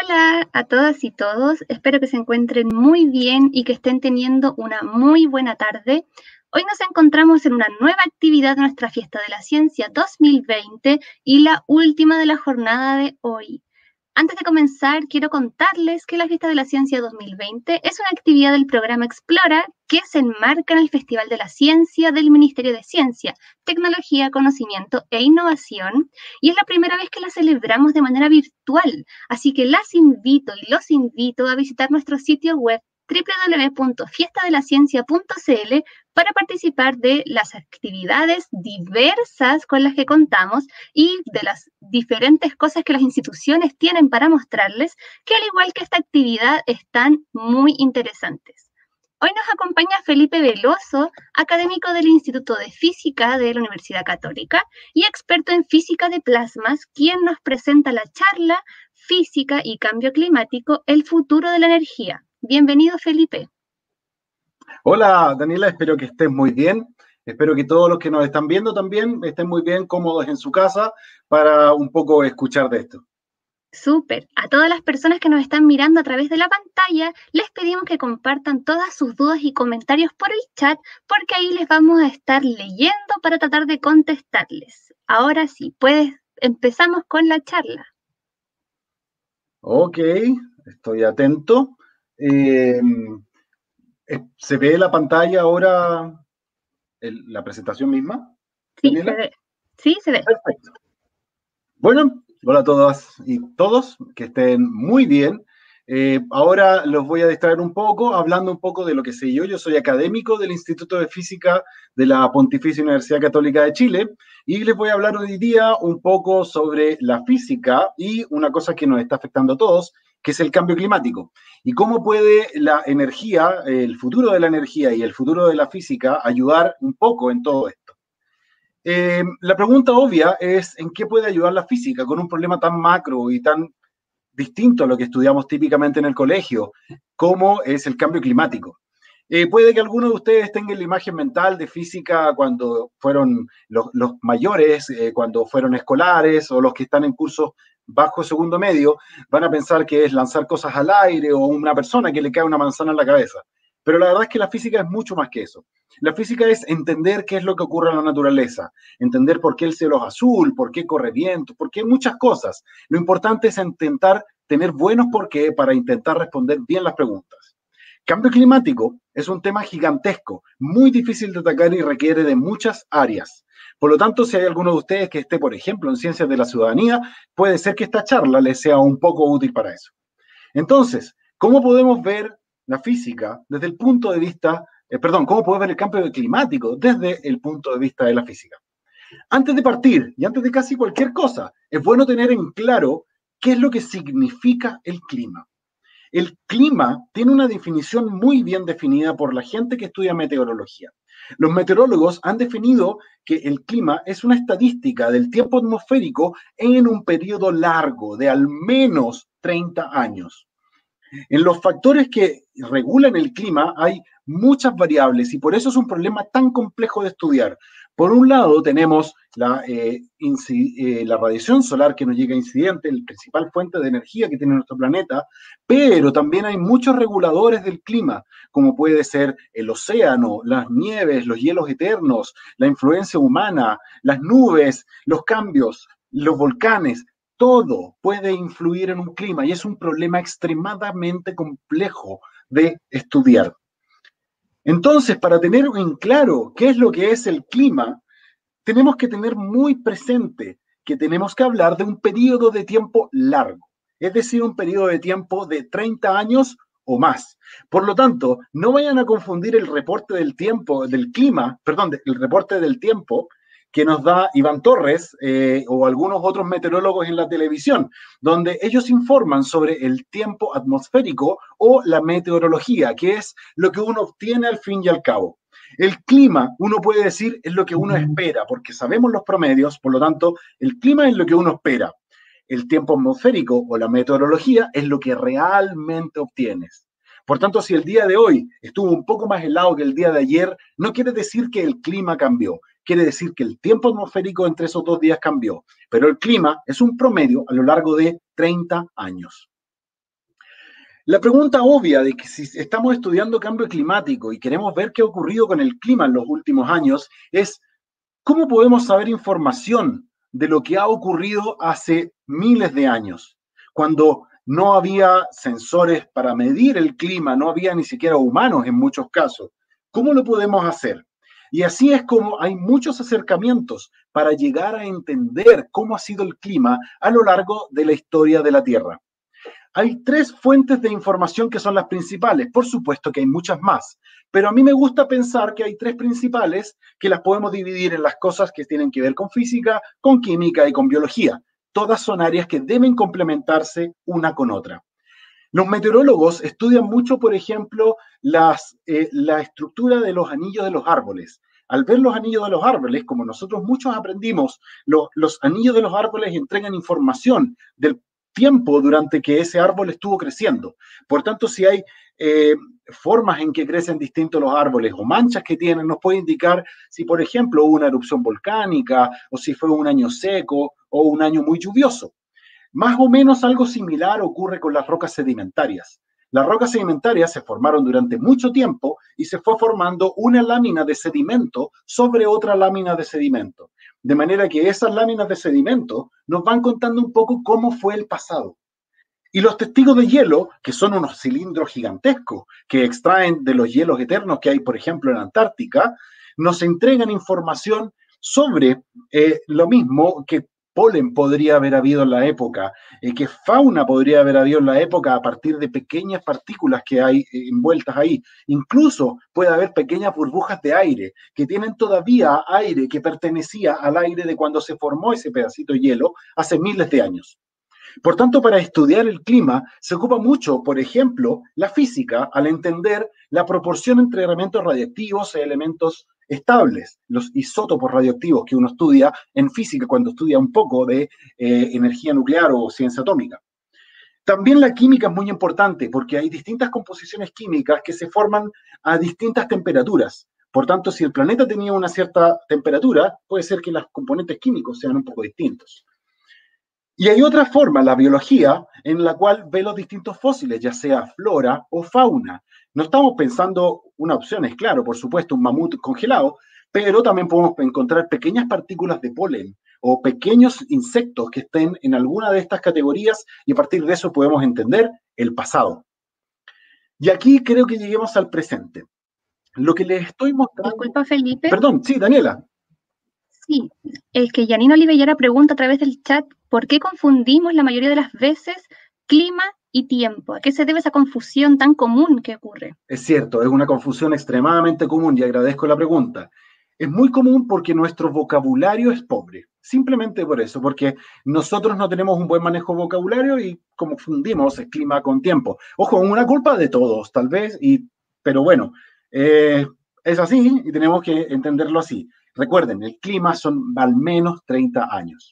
Hola a todas y todos, espero que se encuentren muy bien y que estén teniendo una muy buena tarde. Hoy nos encontramos en una nueva actividad de nuestra Fiesta de la Ciencia 2020 y la última de la jornada de hoy. Antes de comenzar, quiero contarles que la Fiesta de la Ciencia 2020 es una actividad del programa Explora que se enmarca en el Festival de la Ciencia del Ministerio de Ciencia, Tecnología, Conocimiento e Innovación, y es la primera vez que la celebramos de manera virtual, así que las invito y los invito a visitar nuestro sitio web www.fiestadelaciencia.cl para participar de las actividades diversas con las que contamos y de las diferentes cosas que las instituciones tienen para mostrarles, que al igual que esta actividad están muy interesantes. Hoy nos acompaña Felipe Veloso, académico del Instituto de Física de la Universidad Católica y experto en física de plasmas, quien nos presenta la charla Física y Cambio Climático, el futuro de la energía. Bienvenido, Felipe. Hola, Daniela, espero que estés muy bien. Espero que todos los que nos están viendo también estén muy bien, cómodos en su casa, para un poco escuchar de esto. Súper. A todas las personas que nos están mirando a través de la pantalla, les pedimos que compartan todas sus dudas y comentarios por el chat, porque ahí les vamos a estar leyendo para tratar de contestarles. Ahora sí, empezamos con la charla. Ok, estoy atento. Eh, ¿Se ve la pantalla ahora, la presentación misma, Sí, se Daniela? ve. Sí, se ve. Perfecto. Bueno, hola a todas y todos, que estén muy bien. Ahora los voy a distraer un poco, hablando un poco de lo que sé yo. Yo soy académico del Instituto de Física de la Pontificia Universidad Católica de Chile y les voy a hablar hoy día un poco sobre la física y una cosa que nos está afectando a todos, que es el cambio climático. Y cómo puede la energía, el futuro de la energía y el futuro de la física ayudar un poco en todo esto. La pregunta obvia es ¿en qué puede ayudar la física con un problema tan macro y tan distinto a lo que estudiamos típicamente en el colegio, como es el cambio climático? Puede que algunos de ustedes tengan la imagen mental de física cuando fueron los mayores, cuando fueron escolares o los que están en cursos bajo segundo medio, van a pensar que es lanzar cosas al aire o una persona que le cae una manzana en la cabeza. Pero la verdad es que la física es mucho más que eso. La física es entender qué es lo que ocurre en la naturaleza, entender por qué el cielo es azul, por qué corre viento, por qué muchas cosas. Lo importante es intentar tener buenos por qué para intentar responder bien las preguntas. Cambio climático es un tema gigantesco, muy difícil de atacar y requiere de muchas áreas. Por lo tanto, si hay alguno de ustedes que esté, por ejemplo, en ciencias de la ciudadanía, puede ser que esta charla les sea un poco útil para eso. Entonces, ¿cómo podemos ver la física desde el punto de vista, cómo podemos ver el cambio climático desde el punto de vista de la física? Antes de partir y antes de casi cualquier cosa, es bueno tener en claro qué es lo que significa el clima. El clima tiene una definición muy bien definida por la gente que estudia meteorología. Los meteorólogos han definido que el clima es una estadística del tiempo atmosférico en un periodo largo de al menos 30 años. En los factores que regulan el clima hay muchas variables y por eso es un problema tan complejo de estudiar. Por un lado tenemos la radiación solar que nos llega incidente, la principal fuente de energía que tiene nuestro planeta, pero también hay muchos reguladores del clima, como puede ser el océano, las nieves, los hielos eternos, la influencia humana, las nubes, los cambios, los volcanes. Todo puede influir en un clima y es un problema extremadamente complejo de estudiar. Entonces, para tener en claro qué es lo que es el clima, tenemos que tener muy presente que tenemos que hablar de un periodo de tiempo largo, es decir, un periodo de tiempo de 30 años o más. Por lo tanto, no vayan a confundir el reporte del tiempo, del clima, perdón, el reporte del tiempo que nos da Iván Torres o algunos otros meteorólogos en la televisión, donde ellos informan sobre el tiempo atmosférico o la meteorología, que es lo que uno obtiene al fin y al cabo. El clima, uno puede decir, es lo que uno espera, porque sabemos los promedios, por lo tanto, el clima es lo que uno espera. El tiempo atmosférico o la meteorología es lo que realmente obtienes. Por tanto, si el día de hoy estuvo un poco más helado que el día de ayer, no quiere decir que el clima cambió. Quiere decir que el tiempo atmosférico entre esos 2 días cambió. Pero el clima es un promedio a lo largo de 30 años. La pregunta obvia de que si estamos estudiando cambio climático y queremos ver qué ha ocurrido con el clima en los últimos años es ¿cómo podemos saber información de lo que ha ocurrido hace miles de años? Cuando no había sensores para medir el clima, no había ni siquiera humanos en muchos casos. ¿Cómo lo podemos hacer? Y así es como hay muchos acercamientos para llegar a entender cómo ha sido el clima a lo largo de la historia de la Tierra. Hay tres fuentes de información que son las principales. Por supuesto que hay muchas más, pero a mí me gusta pensar que hay tres principales que las podemos dividir en las cosas que tienen que ver con física, con química y con biología. Todas son áreas que deben complementarse una con otra. Los meteorólogos estudian mucho, por ejemplo, la estructura de los anillos de los árboles. Al ver los anillos de los árboles, como nosotros muchos aprendimos, los anillos de los árboles entregan información del tiempo durante que ese árbol estuvo creciendo. Por tanto, si hay formas en que crecen distintos los árboles o manchas que tienen, nos puede indicar si, por ejemplo, hubo una erupción volcánica o si fue un año seco o un año muy lluvioso. Más o menos algo similar ocurre con las rocas sedimentarias. Las rocas sedimentarias se formaron durante mucho tiempo y se fue formando una lámina de sedimento sobre otra lámina de sedimento. De manera que esas láminas de sedimento nos van contando un poco cómo fue el pasado. Y los testigos de hielo, que son unos cilindros gigantescos que extraen de los hielos eternos que hay, por ejemplo, en Antártica, nos entregan información sobre lo mismo que polen podría haber habido en la época, que fauna podría haber habido en la época a partir de pequeñas partículas que hay envueltas ahí. Incluso puede haber pequeñas burbujas de aire que tienen todavía aire que pertenecía al aire de cuando se formó ese pedacito de hielo hace miles de años. Por tanto, para estudiar el clima se ocupa mucho, por ejemplo, la física al entender la proporción entre elementos radiactivos e elementos estables, los isótopos radioactivos que uno estudia en física cuando estudia un poco de energía nuclear o ciencia atómica. También la química es muy importante porque hay distintas composiciones químicas que se forman a distintas temperaturas. Por tanto, si el planeta tenía una cierta temperatura, puede ser que los componentes químicos sean un poco distintos. Y hay otra forma, la biología, en la cual ve los distintos fósiles, ya sea flora o fauna. No estamos pensando, una opción es claro, por supuesto, un mamut congelado, pero también podemos encontrar pequeñas partículas de polen o pequeños insectos que estén en alguna de estas categorías y a partir de eso podemos entender el pasado. Y aquí creo que lleguemos al presente. Lo que les estoy mostrando... Disculpa, Felipe. Perdón, sí, Daniela. Sí, es que Janine Olivellera pregunta a través del chat, ¿por qué confundimos la mayoría de las veces clima y tiempo? ¿A qué se debe esa confusión tan común que ocurre? Es cierto, es una confusión extremadamente común y agradezco la pregunta. Es muy común porque nuestro vocabulario es pobre, simplemente por eso, porque nosotros no tenemos un buen manejo de vocabulario y confundimos el clima con tiempo. Ojo, una culpa de todos, tal vez, pero bueno, es así y tenemos que entenderlo así. Recuerden, el clima son al menos 30 años.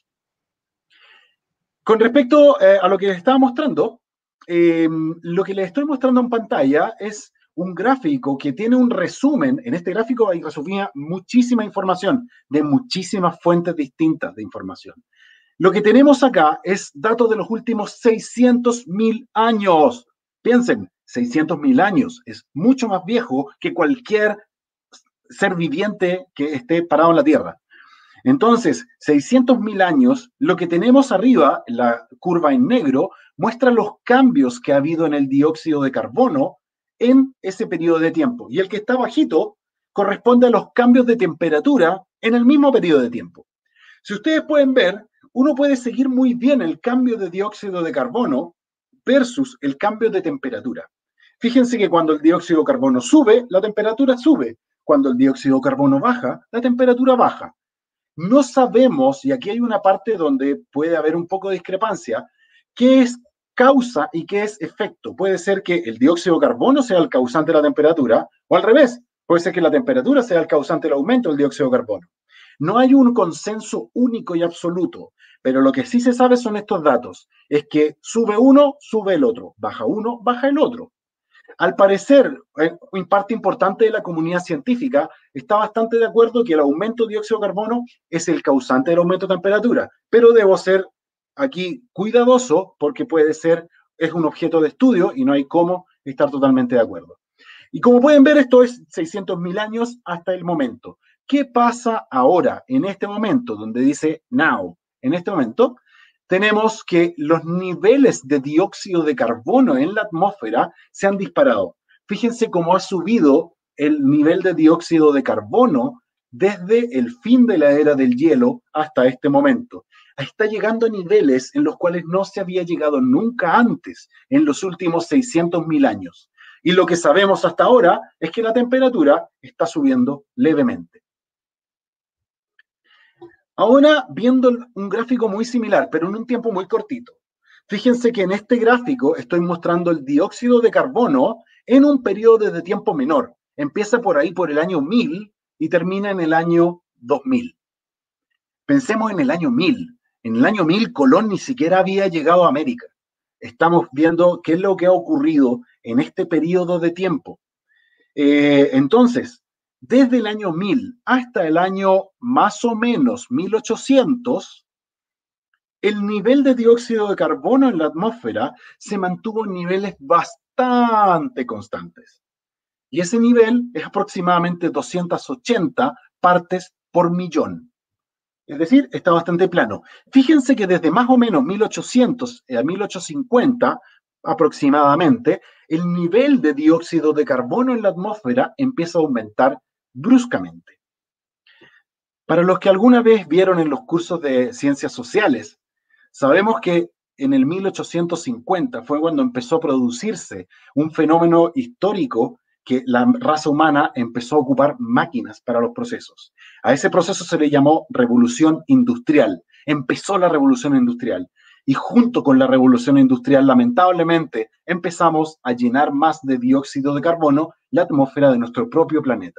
Con respecto a lo que les estaba mostrando, lo que les estoy mostrando en pantalla es un gráfico que tiene un resumen. En este gráfico hay resumida muchísima información de muchísimas fuentes distintas de información. Lo que tenemos acá es datos de los últimos 600.000 años. Piensen, 600.000 años es mucho más viejo que cualquier ser viviente que esté parado en la Tierra. Entonces, 600.000 años, lo que tenemos arriba, la curva en negro, muestra los cambios que ha habido en el dióxido de carbono en ese periodo de tiempo. Y el que está bajito corresponde a los cambios de temperatura en el mismo periodo de tiempo. Si ustedes pueden ver, uno puede seguir muy bien el cambio de dióxido de carbono versus el cambio de temperatura. Fíjense que cuando el dióxido de carbono sube, la temperatura sube. Cuando el dióxido de carbono baja, la temperatura baja. No sabemos, y aquí hay una parte donde puede haber un poco de discrepancia, qué es causa y qué es efecto. Puede ser que el dióxido de carbono sea el causante de la temperatura, o al revés, puede ser que la temperatura sea el causante del aumento del dióxido de carbono. No hay un consenso único y absoluto, pero lo que sí se sabe son estos datos. Es que sube uno, sube el otro, baja uno, baja el otro. Al parecer, en parte importante de la comunidad científica está bastante de acuerdo que el aumento de dióxido de carbono es el causante del aumento de temperatura, pero debo ser aquí cuidadoso porque puede ser es un objeto de estudio y no hay cómo estar totalmente de acuerdo. Y como pueden ver, esto es 600.000 años hasta el momento. ¿Qué pasa ahora, en este momento, donde dice now? En este momento, tenemos que los niveles de dióxido de carbono en la atmósfera se han disparado. Fíjense cómo ha subido el nivel de dióxido de carbono desde el fin de la era del hielo hasta este momento. Está llegando a niveles en los cuales no se había llegado nunca antes en los últimos 600.000 años. Y lo que sabemos hasta ahora es que la temperatura está subiendo levemente. Ahora, viendo un gráfico muy similar, pero en un tiempo muy cortito. Fíjense que en este gráfico estoy mostrando el dióxido de carbono en un periodo de tiempo menor. Empieza por ahí por el año 1000 y termina en el año 2000. Pensemos en el año 1000. En el año 1000 Colón ni siquiera había llegado a América. Estamos viendo qué es lo que ha ocurrido en este periodo de tiempo. Entonces, desde el año 1000 hasta el año más o menos 1800, el nivel de dióxido de carbono en la atmósfera se mantuvo en niveles bastante constantes. Y ese nivel es aproximadamente 280 partes por millón. Es decir, está bastante plano. Fíjense que desde más o menos 1800 a 1850 aproximadamente, el nivel de dióxido de carbono en la atmósfera empieza a aumentar bruscamente. Para los que alguna vez vieron en los cursos de ciencias sociales, sabemos que en el 1850 fue cuando empezó a producirse un fenómeno histórico que la raza humana empezó a ocupar máquinas para los procesos. A ese proceso se le llamó revolución industrial. Empezó la revolución industrial. Y junto con la revolución industrial, lamentablemente, empezamos a llenar más de dióxido de carbono la atmósfera de nuestro propio planeta.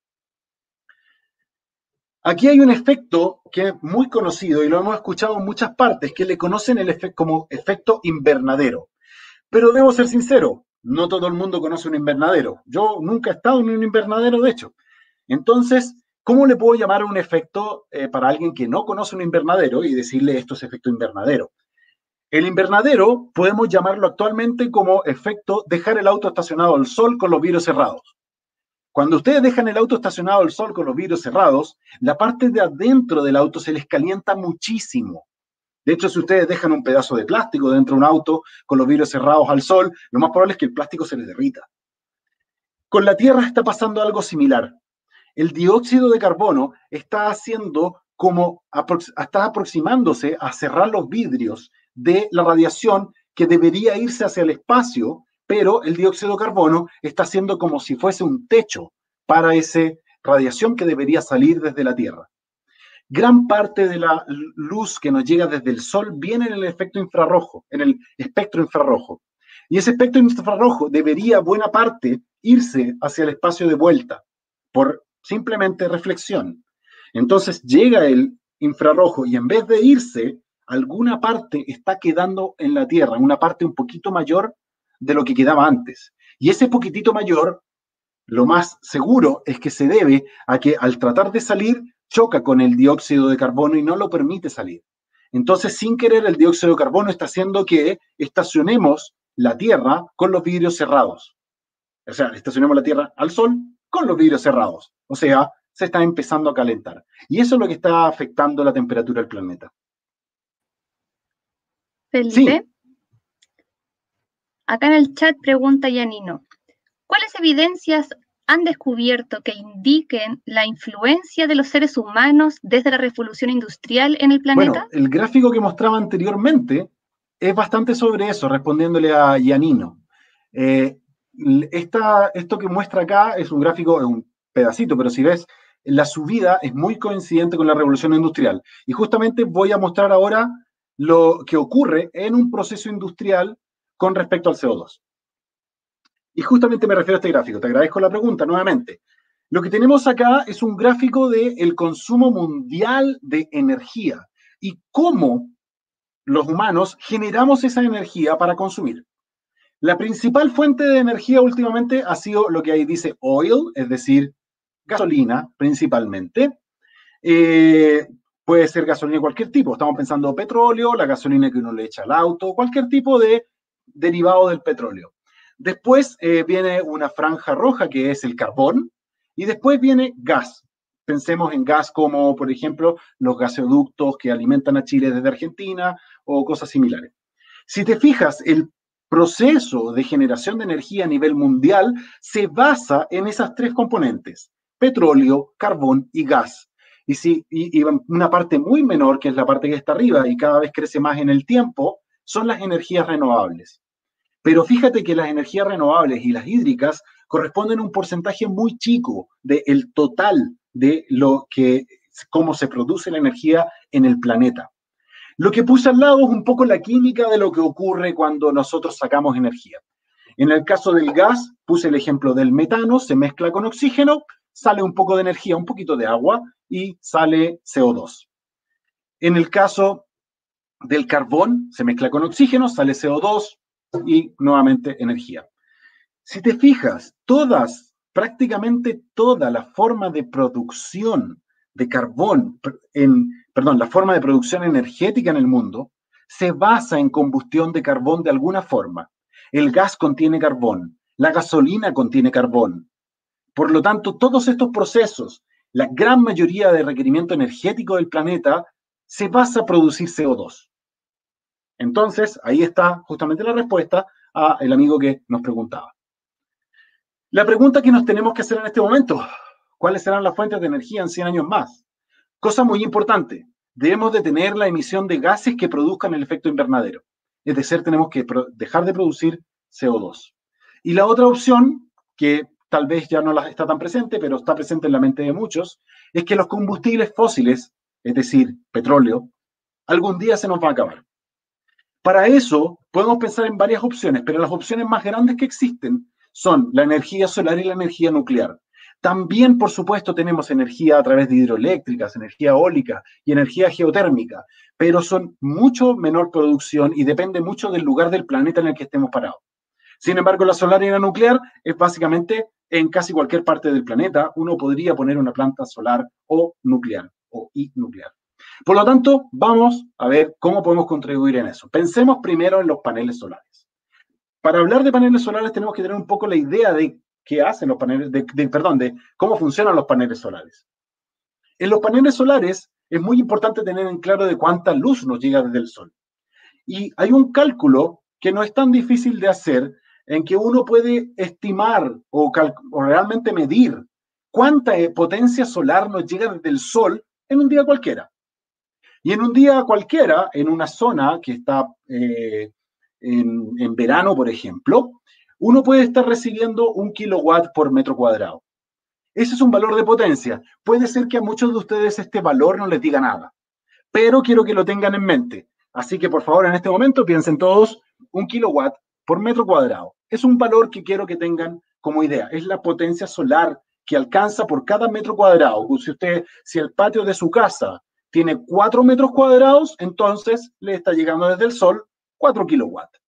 Aquí hay un efecto que es muy conocido y lo hemos escuchado en muchas partes, que le conocen como efecto invernadero. Pero debo ser sincero, no todo el mundo conoce un invernadero. Yo nunca he estado en un invernadero, de hecho. Entonces, ¿cómo le puedo llamar a un efecto para alguien que no conoce un invernadero y decirle esto es efecto invernadero? El invernadero podemos llamarlo actualmente como efecto dejar el auto estacionado al sol con los vidrios cerrados. Cuando ustedes dejan el auto estacionado al sol con los vidrios cerrados, la parte de adentro del auto se les calienta muchísimo. De hecho, si ustedes dejan un pedazo de plástico dentro de un auto con los vidrios cerrados al sol, lo más probable es que el plástico se les derrita. Con la Tierra está pasando algo similar. El dióxido de carbono está aproximándose a cerrar los vidrios de la radiación que debería irse hacia el espacio, pero el dióxido de carbono está haciendo como si fuese un techo para esa radiación que debería salir desde la Tierra. Gran parte de la luz que nos llega desde el Sol viene en el efecto infrarrojo, en el espectro infrarrojo. Y ese espectro infrarrojo debería, buena parte, irse hacia el espacio de vuelta, por simplemente reflexión. Entonces llega el infrarrojo y en vez de irse, alguna parte está quedando en la Tierra, una parte un poquito mayor de lo que quedaba antes. Y ese poquitito mayor, lo más seguro es que se debe a que al tratar de salir, choca con el dióxido de carbono y no lo permite salir. Entonces, sin querer, el dióxido de carbono está haciendo que estacionemos la Tierra con los vidrios cerrados. O sea, estacionemos la Tierra al Sol con los vidrios cerrados. O sea, se está empezando a calentar. Y eso es lo que está afectando la temperatura del planeta. Felipe, sí. Acá en el chat pregunta Yanino, ¿cuáles evidencias han descubierto que indiquen la influencia de los seres humanos desde la revolución industrial en el planeta? Bueno, el gráfico que mostraba anteriormente es bastante sobre eso, respondiéndole a Yanino. Esto que muestra acá es un gráfico, es un pedacito, pero si ves, la subida es muy coincidente con la revolución industrial. Y justamente voy a mostrar ahora lo que ocurre en un proceso industrial con respecto al CO2. Y justamente me refiero a este gráfico. Te agradezco la pregunta nuevamente. Lo que tenemos acá es un gráfico del consumo mundial de energía y cómo los humanos generamos esa energía para consumir. La principal fuente de energía últimamente ha sido lo que ahí dice oil, es decir, gasolina principalmente. Puede ser gasolina de cualquier tipo. Estamos pensando petróleo, la gasolina que uno le echa al auto, cualquier tipo de derivado del petróleo. Después viene una franja roja, que es el carbón, y después viene gas. Pensemos en gas como, por ejemplo, los gasoductos que alimentan a Chile desde Argentina o cosas similares. Si te fijas, el proceso de generación de energía a nivel mundial se basa en esas tres componentes: petróleo, carbón y gas. Y una parte muy menor, que es la parte que está arriba y cada vez crece más en el tiempo, son las energías renovables. Pero fíjate que las energías renovables y las hídricas corresponden a un porcentaje muy chico del total de cómo se produce la energía en el planeta. Lo que puse al lado es un poco la química de lo que ocurre cuando nosotros sacamos energía. En el caso del gas, puse el ejemplo del metano, se mezcla con oxígeno, sale un poco de energía, un poquito de agua y sale CO2. En el caso del carbón, se mezcla con oxígeno, sale CO2 y nuevamente energía. Si te fijas, prácticamente toda la forma de producción de carbón, la forma de producción energética en el mundo, se basa en combustión de carbón de alguna forma. El gas contiene carbón, la gasolina contiene carbón. Por lo tanto, todos estos procesos, la gran mayoría de requerimiento energético del planeta, se basa en producir CO2. Entonces, ahí está justamente la respuesta al amigo que nos preguntaba. La pregunta que nos tenemos que hacer en este momento: ¿cuáles serán las fuentes de energía en 100 años más? Cosa muy importante, debemos detener la emisión de gases que produzcan el efecto invernadero. Es decir, tenemos que dejar de producir CO2. Y la otra opción, que tal vez ya no está tan presente, pero está presente en la mente de muchos, es que los combustibles fósiles, es decir, petróleo, algún día se nos va a acabar. Para eso podemos pensar en varias opciones, pero las opciones más grandes que existen son la energía solar y la energía nuclear. También, por supuesto, tenemos energía a través de hidroeléctricas, energía eólica y energía geotérmica, pero son mucho menor producción y depende mucho del lugar del planeta en el que estemos parados. Sin embargo, la solar y la nuclear es básicamente en casi cualquier parte del planeta. Uno podría poner una planta solar o nuclear o nuclear. Por lo tanto, vamos a ver cómo podemos contribuir en eso. Pensemos primero en los paneles solares. Para hablar de paneles solares tenemos que tener un poco la idea de qué hacen los paneles, de cómo funcionan los paneles solares. En los paneles solares es muy importante tener en claro de cuánta luz nos llega desde el sol. Y hay un cálculo que no es tan difícil de hacer, en que uno puede estimar o realmente medir cuánta potencia solar nos llega desde el sol en un día cualquiera. Y en un día cualquiera, en una zona que está en verano, por ejemplo, uno puede estar recibiendo 1 kilowatt por metro cuadrado. Ese es un valor de potencia. Puede ser que a muchos de ustedes este valor no les diga nada, pero quiero que lo tengan en mente. Así que, por favor, en este momento piensen todos: 1 kilowatt por metro cuadrado. Es un valor que quiero que tengan como idea. Es la potencia solar que alcanza por cada metro cuadrado. Si el patio de su casa tiene 4 metros cuadrados, entonces le está llegando desde el sol 4 kilowatts.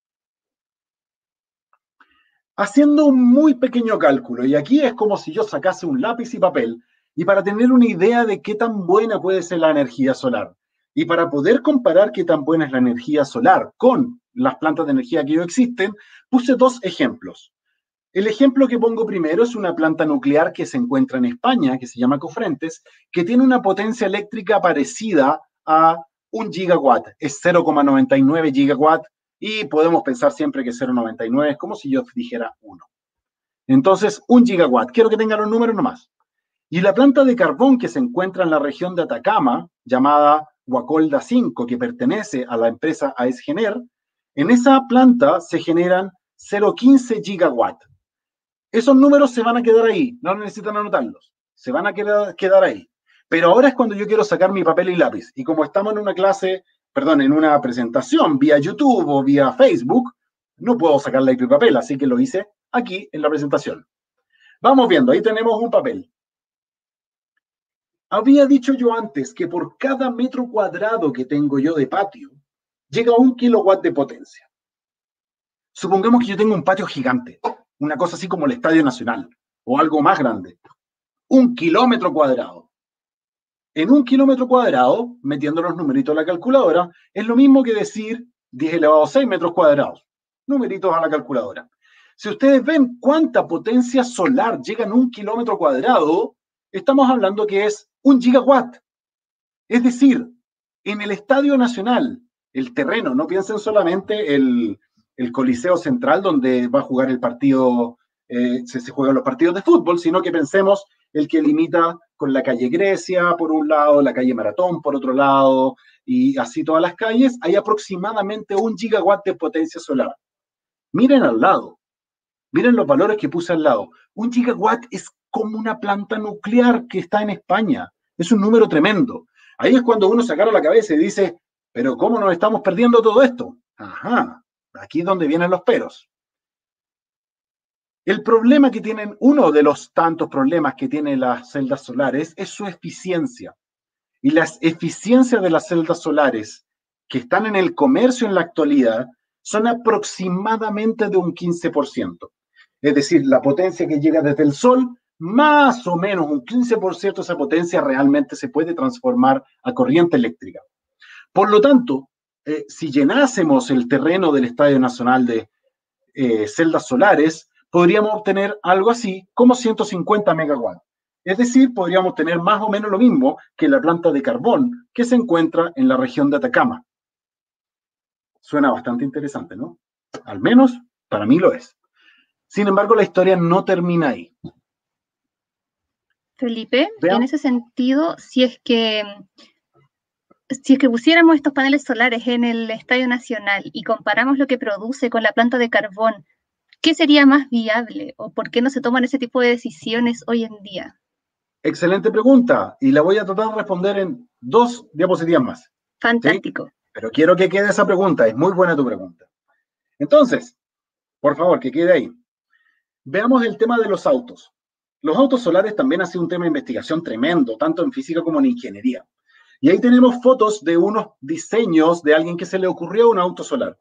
Haciendo un muy pequeño cálculo, y aquí es como si yo sacase un lápiz y papel, y para tener una idea de qué tan buena puede ser la energía solar, y para poder comparar qué tan buena es la energía solar con las plantas de energía que hoy existen, puse dos ejemplos. El ejemplo que pongo primero es una planta nuclear que se encuentra en España, que se llama Cofrentes, que tiene una potencia eléctrica parecida a 1 gigawatt, es 0,99 gigawatt, y podemos pensar siempre que 0,99 es como si yo dijera 1. Entonces, 1 gigawatt, quiero que tengan los números nomás. Y la planta de carbón que se encuentra en la región de Atacama, llamada Guacolda 5, que pertenece a la empresa AESGener, en esa planta se generan 0,15 gigawatt. Esos números se van a quedar ahí, no necesitan anotarlos, se van a quedar ahí. Pero ahora es cuando yo quiero sacar mi papel y lápiz, y como estamos en una en una presentación vía YouTube o vía Facebook, no puedo sacar lápiz y papel, así que lo hice aquí en la presentación. Vamos viendo, ahí tenemos un papel. Había dicho yo antes que por cada metro cuadrado que tengo yo de patio, llega 1 kilowatt de potencia. Supongamos que yo tengo un patio gigante, una cosa así como el Estadio Nacional, o algo más grande. 1 kilómetro cuadrado. En 1 kilómetro cuadrado, metiendo los numeritos a la calculadora, es lo mismo que decir 10 elevado a 6 metros cuadrados. Numeritos a la calculadora. Si ustedes ven cuánta potencia solar llega en 1 km², estamos hablando que es 1 gigawatt. Es decir, en el Estadio Nacional, el terreno, no piensen solamente el Coliseo Central donde va a jugar el partido, se juegan los partidos de fútbol, sino que pensemos el que limita con la calle Grecia por un lado, la calle Maratón por otro lado, y así todas las calles, hay aproximadamente 1 gigawatt de potencia solar. Miren al lado, miren los valores que puse al lado. 1 gigawatt es como una planta nuclear que está en España. Es un número tremendo. Ahí es cuando uno se agarra la cabeza y dice, pero ¿cómo nos estamos perdiendo todo esto? Ajá, aquí es donde vienen los peros. El problema que tienen, uno de los tantos problemas que tienen las celdas solares es su eficiencia. Y las eficiencias de las celdas solares que están en el comercio en la actualidad son aproximadamente de un 15%. Es decir, la potencia que llega desde el sol, más o menos un 15% de esa potencia realmente se puede transformar a corriente eléctrica. Por lo tanto, si llenásemos el terreno del Estadio Nacional de celdas solares, podríamos obtener algo así como 150 megawatts. Es decir, podríamos tener más o menos lo mismo que la planta de carbón que se encuentra en la región de Atacama. Suena bastante interesante, ¿no? Al menos para mí lo es. Sin embargo, la historia no termina ahí. Felipe, en ese sentido, si es que pusiéramos estos paneles solares en el Estadio Nacional y comparamos lo que produce con la planta de carbón, ¿qué sería más viable o por qué no se toman ese tipo de decisiones hoy en día? Excelente pregunta, y la voy a tratar de responder en 2 diapositivas más. Fantástico. ¿Sí? Pero quiero que quede esa pregunta, es muy buena tu pregunta. Entonces, por favor, que quede ahí. Veamos el tema de los autos. Los autos solares también ha sido un tema de investigación tremendo, tanto en física como en ingeniería. Y ahí tenemos fotos de unos diseños de alguien que se le ocurrió un auto solar.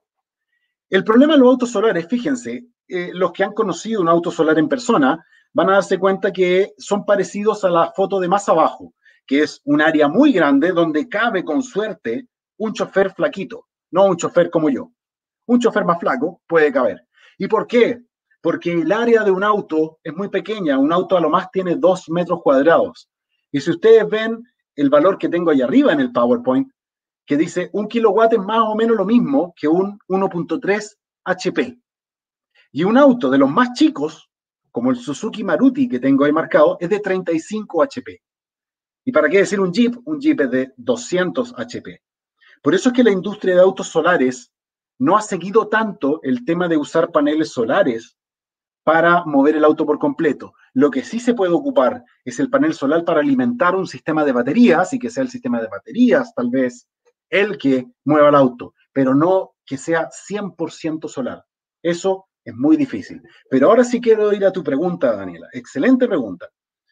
El problema de los autos solares, fíjense, los que han conocido un auto solar en persona van a darse cuenta que son parecidos a la foto de más abajo, que es un área muy grande donde cabe con suerte un chofer flaquito, no un chofer como yo. Un chofer más flaco puede caber. ¿Y por qué? Porque el área de un auto es muy pequeña, un auto a lo más tiene 2 metros cuadrados. Y si ustedes ven el valor que tengo ahí arriba en el PowerPoint, que dice 1 kilowatt es más o menos lo mismo que un 1.3 HP. Y un auto de los más chicos, como el Suzuki Maruti que tengo ahí marcado, es de 35 HP. ¿Y para qué decir un Jeep? Un Jeep es de 200 HP. Por eso es que la industria de autos solares no ha seguido tanto el tema de usar paneles solares para mover el auto por completo. Lo que sí se puede ocupar es el panel solar para alimentar un sistema de baterías y que sea el sistema de baterías tal vez el que mueva el auto, pero no que sea 100% solar. Eso es muy difícil. Pero ahora sí quiero ir a tu pregunta, Daniela. Excelente pregunta.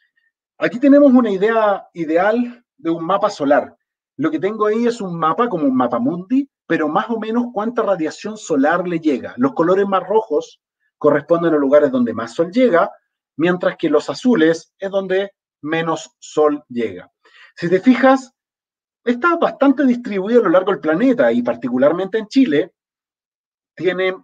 Aquí tenemos una idea ideal de un mapa solar. Lo que tengo ahí es un mapa como un mapa mundi, pero más o menos cuánta radiación solar le llega. Los colores más rojos corresponden a lugares donde más sol llega, mientras que los azules es donde menos sol llega. Si te fijas, está bastante distribuido a lo largo del planeta y particularmente en Chile tiene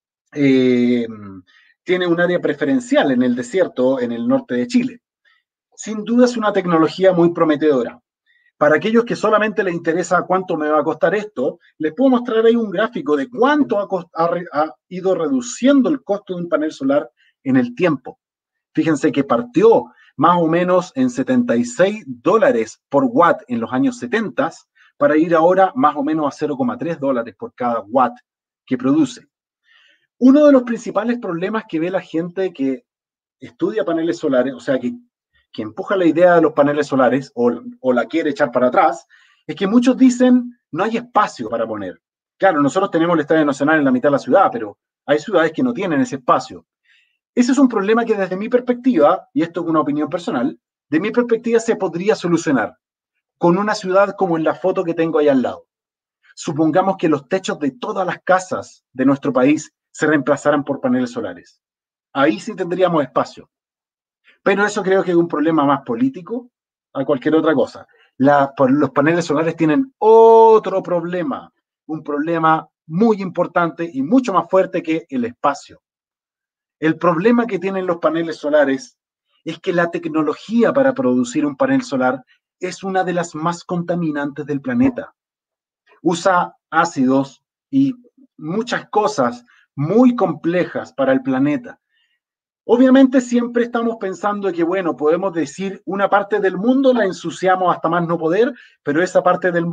un área preferencial en el desierto en el norte de Chile. Sin duda es una tecnología muy prometedora. Para aquellos que solamente les interesa cuánto me va a costar esto, les puedo mostrar ahí un gráfico de cuánto ha ido reduciendo el costo de un panel solar en el tiempo. Fíjense que partió más o menos en $76 por watt en los años 70 para ir ahora más o menos a $0,3 por cada watt que produce. Uno de los principales problemas que ve la gente que estudia paneles solares, o sea, que empuja la idea de los paneles solares o la quiere echar para atrás, es que muchos dicen no hay espacio para poner. Claro, nosotros tenemos el Estadio Nacional en la mitad de la ciudad, pero hay ciudades que no tienen ese espacio. Ese es un problema que desde mi perspectiva, y esto es una opinión personal, de mi perspectiva se podría solucionar con una ciudad como en la foto que tengo ahí al lado. Supongamos que los techos de todas las casas de nuestro país se reemplazaran por paneles solares. Ahí sí tendríamos espacio. Pero eso creo que es un problema más político a cualquier otra cosa. Los paneles solares tienen otro problema, un problema muy importante y mucho más fuerte que el espacio. El problema que tienen los paneles solares es que la tecnología para producir un panel solar es una de las más contaminantes del planeta. Usa ácidos y muchas cosas muy complejas para el planeta. Obviamente siempre estamos pensando que, bueno, podemos decir una parte del mundo la ensuciamos hasta más no poder, pero esa parte del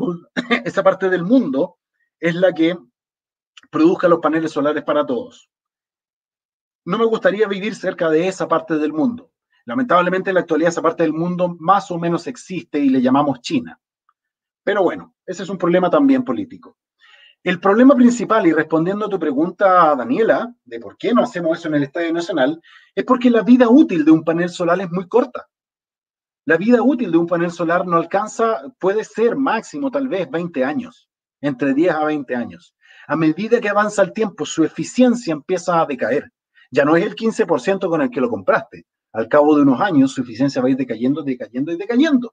mundo es la que produzca los paneles solares para todos. No me gustaría vivir cerca de esa parte del mundo. Lamentablemente en la actualidad esa parte del mundo más o menos existe y le llamamos China. Pero bueno, ese es un problema también político. El problema principal, y respondiendo a tu pregunta, Daniela, de por qué no hacemos eso en el Estadio Nacional, es porque la vida útil de un panel solar es muy corta. La vida útil de un panel solar no alcanza, puede ser máximo tal vez 20 años, entre 10 a 20 años. A medida que avanza el tiempo, su eficiencia empieza a decaer. Ya no es el 15% con el que lo compraste. Al cabo de unos años, su eficiencia va a ir decayendo, decayendo y decayendo.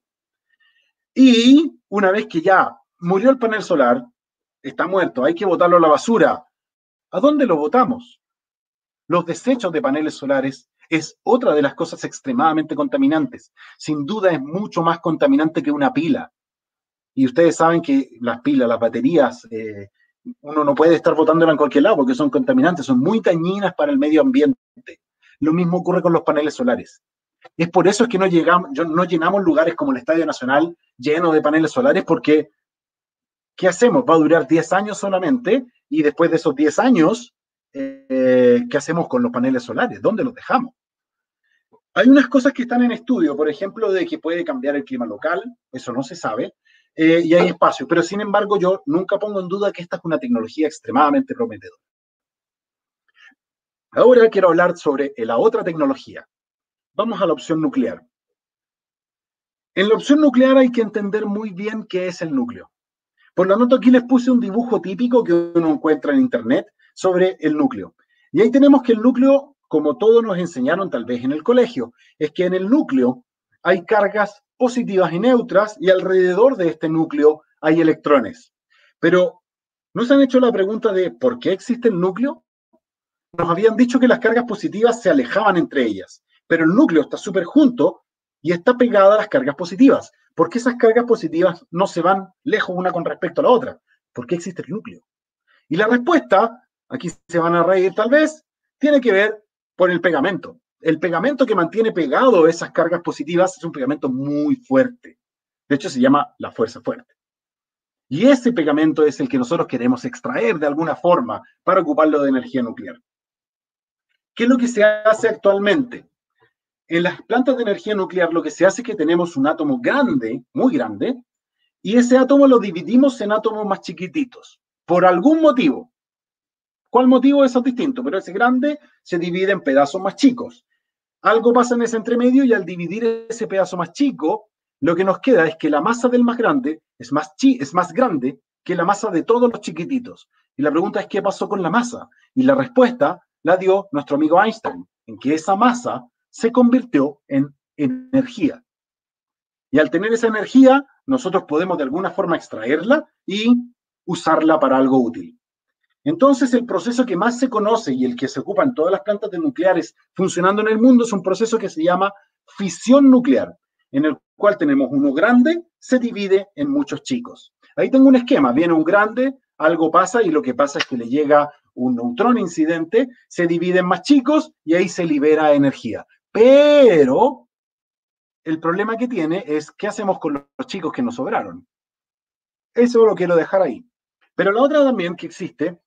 Y una vez que ya murió el panel solar, está muerto, hay que botarlo a la basura. ¿A dónde lo botamos? Los desechos de paneles solares es otra de las cosas extremadamente contaminantes. Sin duda es mucho más contaminante que una pila. Y ustedes saben que las pilas, las baterías, uno no puede estar botándolas en cualquier lado porque son contaminantes, son muy dañinas para el medio ambiente. Lo mismo ocurre con los paneles solares. Es por eso que no llenamos lugares como el Estadio Nacional lleno de paneles solares porque ¿qué hacemos? Va a durar 10 años solamente y después de esos 10 años, ¿qué hacemos con los paneles solares? ¿Dónde los dejamos? Hay unas cosas que están en estudio, por ejemplo, de que puede cambiar el clima local, eso no se sabe, y hay espacio, pero sin embargo yo nunca pongo en duda que esta es una tecnología extremadamente prometedora. Ahora quiero hablar sobre la otra tecnología. Vamos a la opción nuclear. En la opción nuclear hay que entender muy bien qué es el núcleo. Por lo tanto, aquí les puse un dibujo típico que uno encuentra en internet sobre el núcleo. Y ahí tenemos que el núcleo, como todos nos enseñaron tal vez en el colegio, es que en el núcleo hay cargas positivas y neutras y alrededor de este núcleo hay electrones. Pero, ¿no se han hecho la pregunta de por qué existe el núcleo? Nos habían dicho que las cargas positivas se alejaban entre ellas, pero el núcleo está súper junto y está pegada a las cargas positivas. ¿Por qué esas cargas positivas no se van lejos una con respecto a la otra? ¿Por qué existe el núcleo? Y la respuesta, aquí se van a reír tal vez, tiene que ver con el pegamento. El pegamento que mantiene pegado esas cargas positivas es un pegamento muy fuerte. De hecho, se llama la fuerza fuerte. Y ese pegamento es el que nosotros queremos extraer de alguna forma para ocuparlo de energía nuclear. ¿Qué es lo que se hace actualmente? En las plantas de energía nuclear lo que se hace es que tenemos un átomo grande, muy grande, y ese átomo lo dividimos en átomos más chiquititos, por algún motivo. ¿Cuál motivo? Eso es distinto, pero ese grande se divide en pedazos más chicos. Algo pasa en ese entremedio y al dividir ese pedazo más chico, lo que nos queda es que la masa del más grande es más grande que la masa de todos los chiquititos. Y la pregunta es, ¿qué pasó con la masa? Y la respuesta la dio nuestro amigo Einstein, en que esa masa se convirtió en energía. Y al tener esa energía, nosotros podemos de alguna forma extraerla y usarla para algo útil. Entonces, el proceso que más se conoce y el que se ocupa en todas las plantas de nucleares funcionando en el mundo es un proceso que se llama fisión nuclear, en el cual tenemos uno grande, se divide en muchos chicos. Ahí tengo un esquema, viene un grande, algo pasa y lo que pasa es que le llega un neutrón incidente, se divide en más chicos y ahí se libera energía. Pero el problema que tiene es qué hacemos con los chicos que nos sobraron. Eso lo quiero dejar ahí. Pero la otra también que existe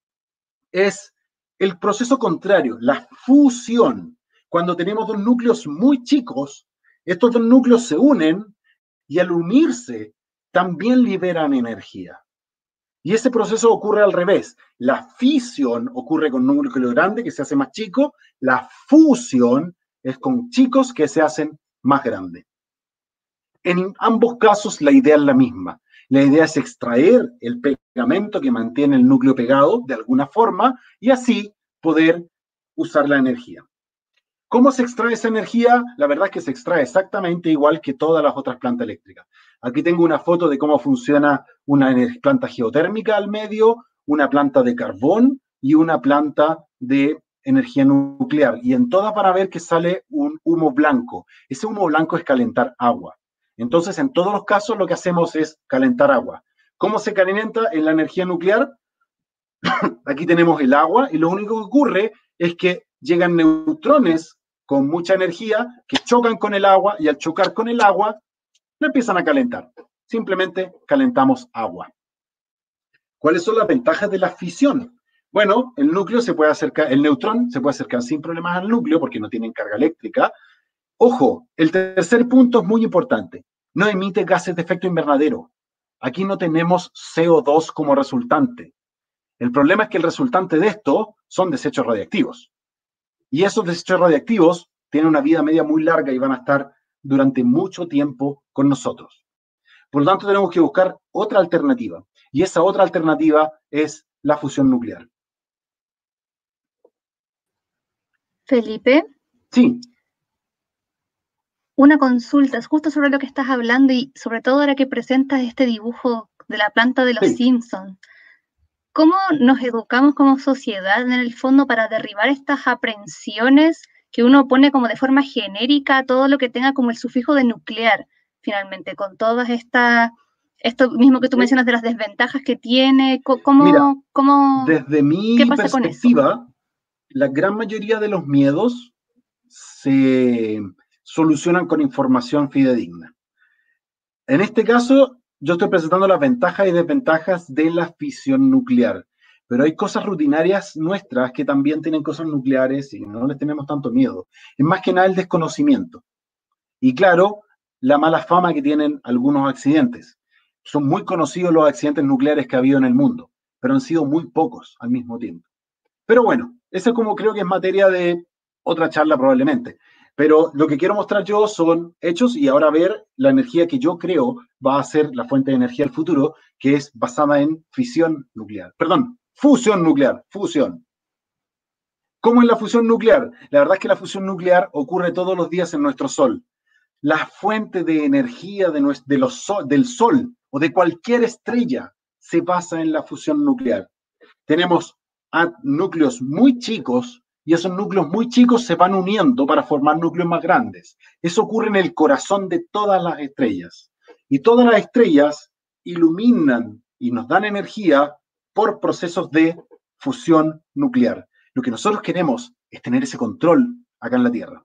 es el proceso contrario, la fusión. Cuando tenemos dos núcleos muy chicos, estos dos núcleos se unen y al unirse también liberan energía. Y ese proceso ocurre al revés. La fisión ocurre con un núcleo grande que se hace más chico, la fusión es con chicos que se hacen más grandes. En ambos casos la idea es la misma. La idea es extraer el pegamento que mantiene el núcleo pegado de alguna forma y así poder usar la energía. ¿Cómo se extrae esa energía? La verdad es que se extrae exactamente igual que todas las otras plantas eléctricas. Aquí tengo una foto de cómo funciona una planta geotérmica al medio, una planta de carbón y una planta de energía nuclear. Y en todas van a ver que sale un humo blanco. Ese humo blanco es calentar agua. Entonces, en todos los casos, lo que hacemos es calentar agua. ¿Cómo se calienta en la energía nuclear? Aquí tenemos el agua y lo único que ocurre es que llegan neutrones con mucha energía que chocan con el agua y al chocar con el agua no empiezan a calentar. Simplemente calentamos agua. ¿Cuáles son las ventajas de la fisión? Bueno, el núcleo se puede acercar, el neutrón se puede acercar sin problemas al núcleo porque no tienen carga eléctrica. Ojo, el tercer punto es muy importante. No emite gases de efecto invernadero. Aquí no tenemos CO2 como resultante. El problema es que el resultante de esto son desechos radiactivos. Y esos desechos radiactivos tienen una vida media muy larga y van a estar durante mucho tiempo con nosotros. Por lo tanto, tenemos que buscar otra alternativa. Y esa otra alternativa es la fusión nuclear. Felipe. Sí. Una consulta, es justo sobre lo que estás hablando y sobre todo ahora que presentas este dibujo de la planta de los Simpsons. ¿Cómo nos educamos como sociedad en el fondo para derribar estas aprensiones que uno pone como de forma genérica a todo lo que tenga como el sufijo de nuclear, finalmente, con todas esto mismo que tú mencionas de las desventajas que tiene? Mira, desde mi perspectiva, la gran mayoría de los miedos se solucionan con información fidedigna. En este caso, yo estoy presentando las ventajas y desventajas de la fisión nuclear, pero hay cosas rutinarias nuestras que también tienen cosas nucleares y no les tenemos tanto miedo. Es más que nada el desconocimiento. Y claro, la mala fama que tienen algunos accidentes. Son muy conocidos los accidentes nucleares que ha habido en el mundo, pero han sido muy pocos al mismo tiempo. Pero bueno, eso como creo que es materia de otra charla probablemente. Pero lo que quiero mostrar yo son hechos y ahora ver la energía que yo creo va a ser la fuente de energía del futuro, que es basada en fisión nuclear. Perdón, fusión nuclear, fusión. ¿Cómo es la fusión nuclear? La verdad es que la fusión nuclear ocurre todos los días en nuestro Sol. La fuente de energía del Sol o de cualquier estrella se basa en la fusión nuclear. Tenemos núcleos muy chicos y esos núcleos muy chicos se van uniendo para formar núcleos más grandes. Eso ocurre en el corazón de todas las estrellas. Y todas las estrellas iluminan y nos dan energía por procesos de fusión nuclear. Lo que nosotros queremos es tener ese control acá en la Tierra.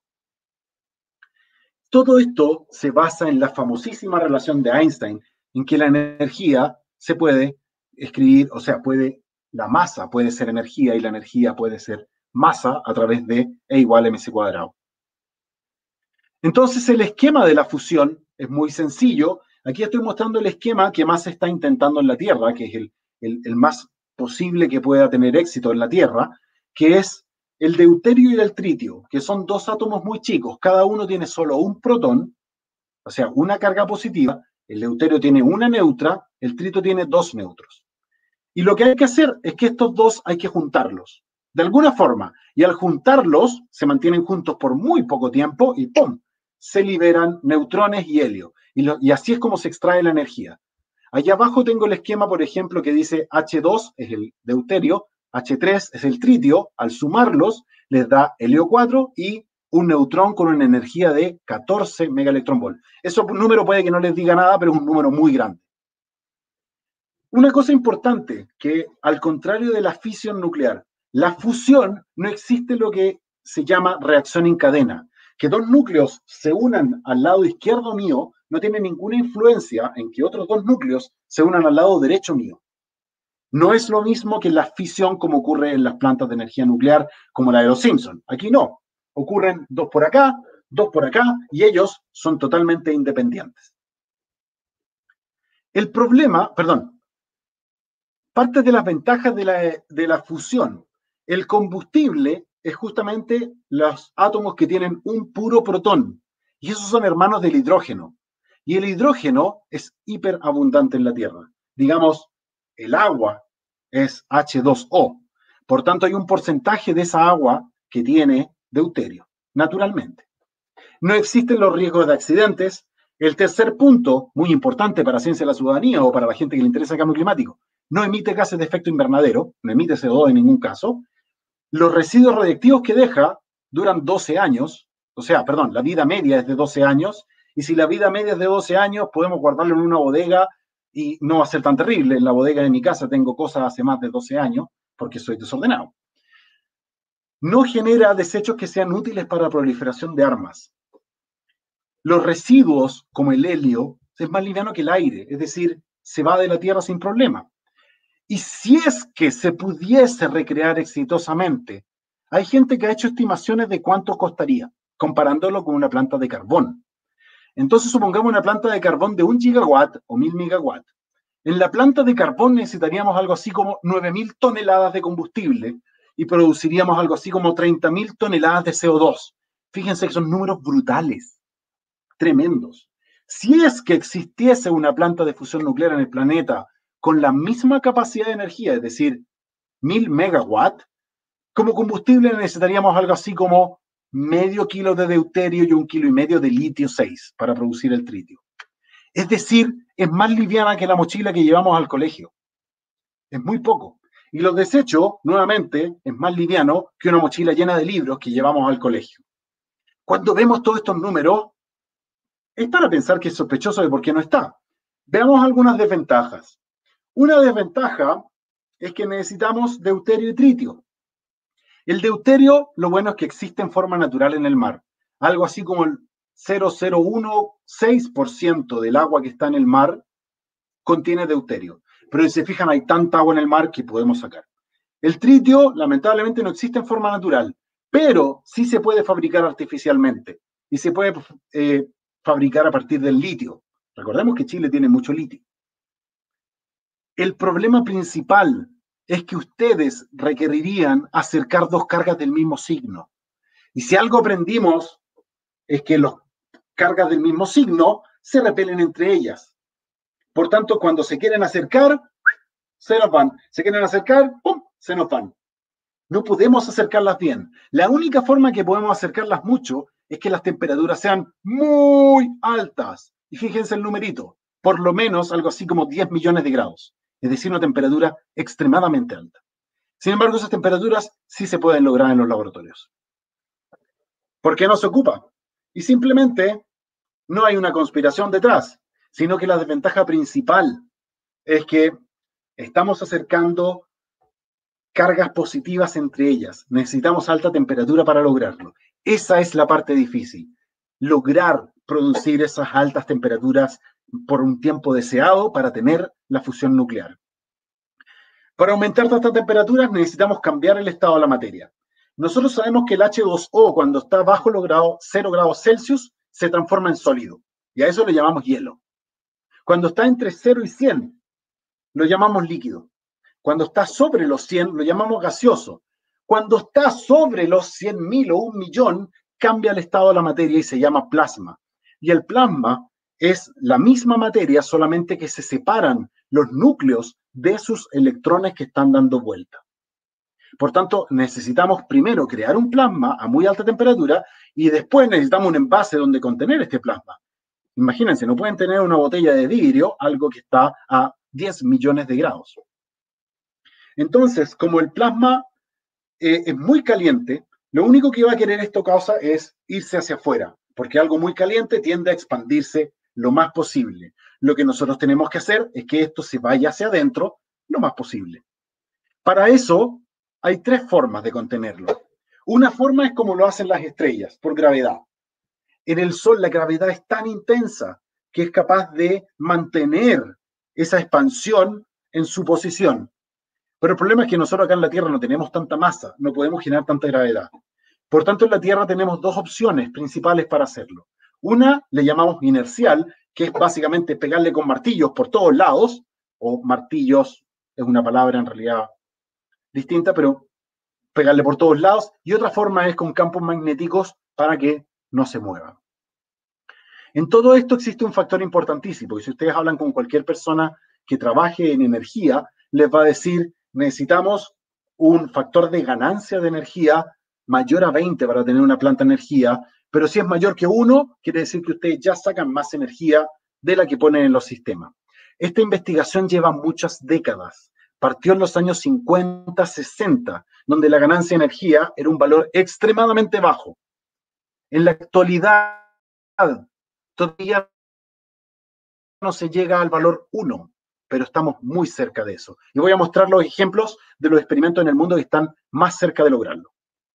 Todo esto se basa en la famosísima relación de Einstein, en que la energía se puede escribir, o sea, la masa puede ser energía y la energía puede ser masa a través de E igual a mc cuadrado. Entonces el esquema de la fusión es muy sencillo. Aquí estoy mostrando el esquema que más se está intentando en la Tierra, que es el más posible que pueda tener éxito en la Tierra, que es el deuterio y el tritio, que son dos átomos muy chicos. Cada uno tiene solo un protón, o sea, una carga positiva. El deuterio tiene una neutra, el tritio tiene dos neutros. Y lo que hay que hacer es que estos dos hay que juntarlos, de alguna forma. Y al juntarlos, se mantienen juntos por muy poco tiempo y ¡pum!, se liberan neutrones y helio. Y así es como se extrae la energía. Allá abajo tengo el esquema, por ejemplo, que dice H2 es el deuterio, H3 es el tritio. Al sumarlos, les da helio 4 y un neutrón con una energía de 14 megaelectronvolt. Ese número puede que no les diga nada, pero es un número muy grande. Una cosa importante, que al contrario de la fisión nuclear, la fusión no existe lo que se llama reacción en cadena. Que dos núcleos se unan al lado izquierdo mío no tiene ninguna influencia en que otros dos núcleos se unan al lado derecho mío. No es lo mismo que la fisión como ocurre en las plantas de energía nuclear como la de los Simpsons. Aquí no. Ocurren dos por acá y ellos son totalmente independientes. El problema, parte de las ventajas de la fusión. El combustible es justamente los átomos que tienen un puro protón. Y esos son hermanos del hidrógeno. Y el hidrógeno es hiperabundante en la Tierra. Digamos, el agua es H2O. Por tanto, hay un porcentaje de esa agua que tiene deuterio, naturalmente. No existen los riesgos de accidentes. El tercer punto, muy importante para la ciencia de la ciudadanía o para la gente que le interesa el cambio climático, no emite gases de efecto invernadero, no emite CO2 en ningún caso. Los residuos radiactivos que deja duran 12 años, o sea, perdón, la vida media es de 12 años, y si la vida media es de 12 años, podemos guardarlo en una bodega y no va a ser tan terrible. En la bodega de mi casa tengo cosas hace más de 12 años porque soy desordenado. No genera desechos que sean útiles para la proliferación de armas. Los residuos, como el helio, es más liviano que el aire, es decir, se va de la Tierra sin problema. Y si es que se pudiese recrear exitosamente, hay gente que ha hecho estimaciones de cuánto costaría, comparándolo con una planta de carbón. Entonces, supongamos una planta de carbón de 1 gigawatt o 1000 megawatts. En la planta de carbón necesitaríamos algo así como 9000 toneladas de combustible y produciríamos algo así como 30.000 toneladas de CO2. Fíjense que son números brutales, tremendos. Si es que existiese una planta de fusión nuclear en el planeta con la misma capacidad de energía, es decir, 1000 megawatts, como combustible necesitaríamos algo así como medio kilo de deuterio y 1,5 kilos de litio 6 para producir el tritio. Es decir, es más liviana que la mochila que llevamos al colegio. Es muy poco. Y los desechos, nuevamente, es más liviano que una mochila llena de libros que llevamos al colegio. Cuando vemos todos estos números, es para pensar que es sospechoso de por qué no está. Veamos algunas desventajas. Una desventaja es que necesitamos deuterio y tritio. El deuterio, lo bueno es que existe en forma natural en el mar. Algo así como el 0,016% del agua que está en el mar contiene deuterio. Pero si se fijan, hay tanta agua en el mar que podemos sacar. El tritio, lamentablemente, no existe en forma natural, pero sí se puede fabricar artificialmente. Y se puede fabricar a partir del litio. Recordemos que Chile tiene mucho litio. El problema principal es que ustedes requerirían acercar dos cargas del mismo signo. Y si algo aprendimos es que las cargas del mismo signo se repelen entre ellas. Por tanto, cuando se quieren acercar, se nos van. Se quieren acercar, ¡pum!, se nos van. No podemos acercarlas bien. La única forma que podemos acercarlas mucho es que las temperaturas sean muy altas. Y fíjense el numerito, por lo menos algo así como 10 millones de grados. Es decir, una temperatura extremadamente alta. Sin embargo, esas temperaturas sí se pueden lograr en los laboratorios. ¿Por qué no se ocupa? Y simplemente no hay una conspiración detrás, sino que la desventaja principal es que estamos acercando cargas positivas entre ellas. Necesitamos alta temperatura para lograrlo. Esa es la parte difícil. Lograr producir esas altas temperaturas por un tiempo deseado para tener la fusión nuclear. Para aumentar estas temperaturas necesitamos cambiar el estado de la materia. Nosotros sabemos que el H2O, cuando está bajo los 0 grados Celsius, se transforma en sólido. Y a eso le llamamos hielo. Cuando está entre 0 y 100, lo llamamos líquido. Cuando está sobre los 100, lo llamamos gaseoso. Cuando está sobre los 100.000 o 1.000.000, cambia el estado de la materia y se llama plasma. Y el plasma es la misma materia, solamente que se separan los núcleos de sus electrones que están dando vuelta. Por tanto, necesitamos primero crear un plasma a muy alta temperatura y después necesitamos un envase donde contener este plasma. Imagínense, no pueden tener una botella de vidrio, algo que está a 10 millones de grados. Entonces, como el plasma es muy caliente, lo único que va a querer esto causa es irse hacia afuera, porque algo muy caliente tiende a expandirse lo más posible. Lo que nosotros tenemos que hacer es que esto se vaya hacia adentro lo más posible. Para eso, hay tres formas de contenerlo. Una forma es como lo hacen las estrellas, por gravedad. En el Sol la gravedad es tan intensa que es capaz de mantener esa expansión en su posición. Pero el problema es que nosotros acá en la Tierra no tenemos tanta masa, no podemos generar tanta gravedad. Por tanto, en la Tierra tenemos dos opciones principales para hacerlo. Una le llamamos inercial, que es básicamente pegarle con martillos por todos lados, o martillos es una palabra en realidad distinta, pero pegarle por todos lados. Y otra forma es con campos magnéticos para que no se muevan. En todo esto existe un factor importantísimo, y si ustedes hablan con cualquier persona que trabaje en energía, les va a decir, necesitamos un factor de ganancia de energía mayor a 20 para tener una planta de energía, pero si es mayor que 1, quiere decir que ustedes ya sacan más energía de la que ponen en los sistemas. Esta investigación lleva muchas décadas. partió en los años 50, 60, donde la ganancia de energía era un valor extremadamente bajo. En la actualidad, todavía no se llega al valor 1, pero estamos muy cerca de eso. Y voy a mostrar los ejemplos de los experimentos en el mundo que están más cerca de lograrlo.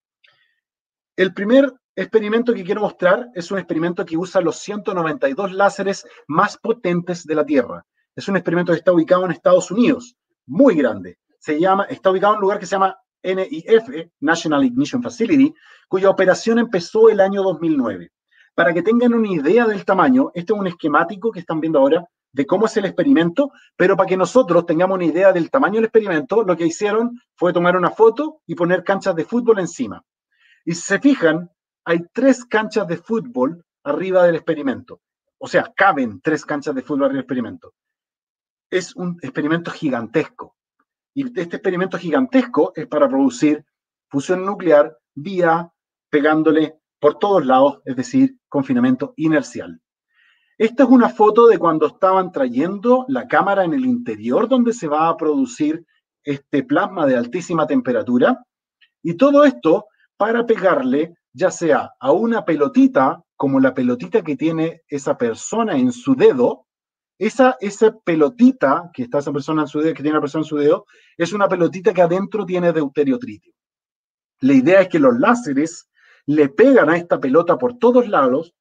El primer experimento que quiero mostrar es un experimento que usa los 192 láseres más potentes de la Tierra. Es un experimento que está ubicado en Estados Unidos, muy grande. Está ubicado en un lugar que se llama NIF, National Ignition Facility, cuya operación empezó el año 2009. Para que tengan una idea del tamaño, este es un esquemático que están viendo ahora de cómo es el experimento, pero para que nosotros tengamos una idea del tamaño del experimento, lo que hicieron fue tomar una foto y poner canchas de fútbol encima. Y si se fijan, hay 3 canchas de fútbol arriba del experimento. O sea, caben 3 canchas de fútbol arriba del experimento. Es un experimento gigantesco. Y este experimento gigantesco es para producir fusión nuclear vía pegándole por todos lados, es decir, confinamiento inercial. Esta es una foto de cuando estaban trayendo la cámara en el interior donde se va a producir este plasma de altísima temperatura. Y todo esto para pegarle ya sea a una pelotita, como la pelotita que tiene esa persona en su dedo. Esa pelotita que está esa persona en su dedo, que tiene la persona en su dedo, es una pelotita que adentro tiene deuterio tritio. La idea es que los láseres le pegan a esta pelota por todos lados,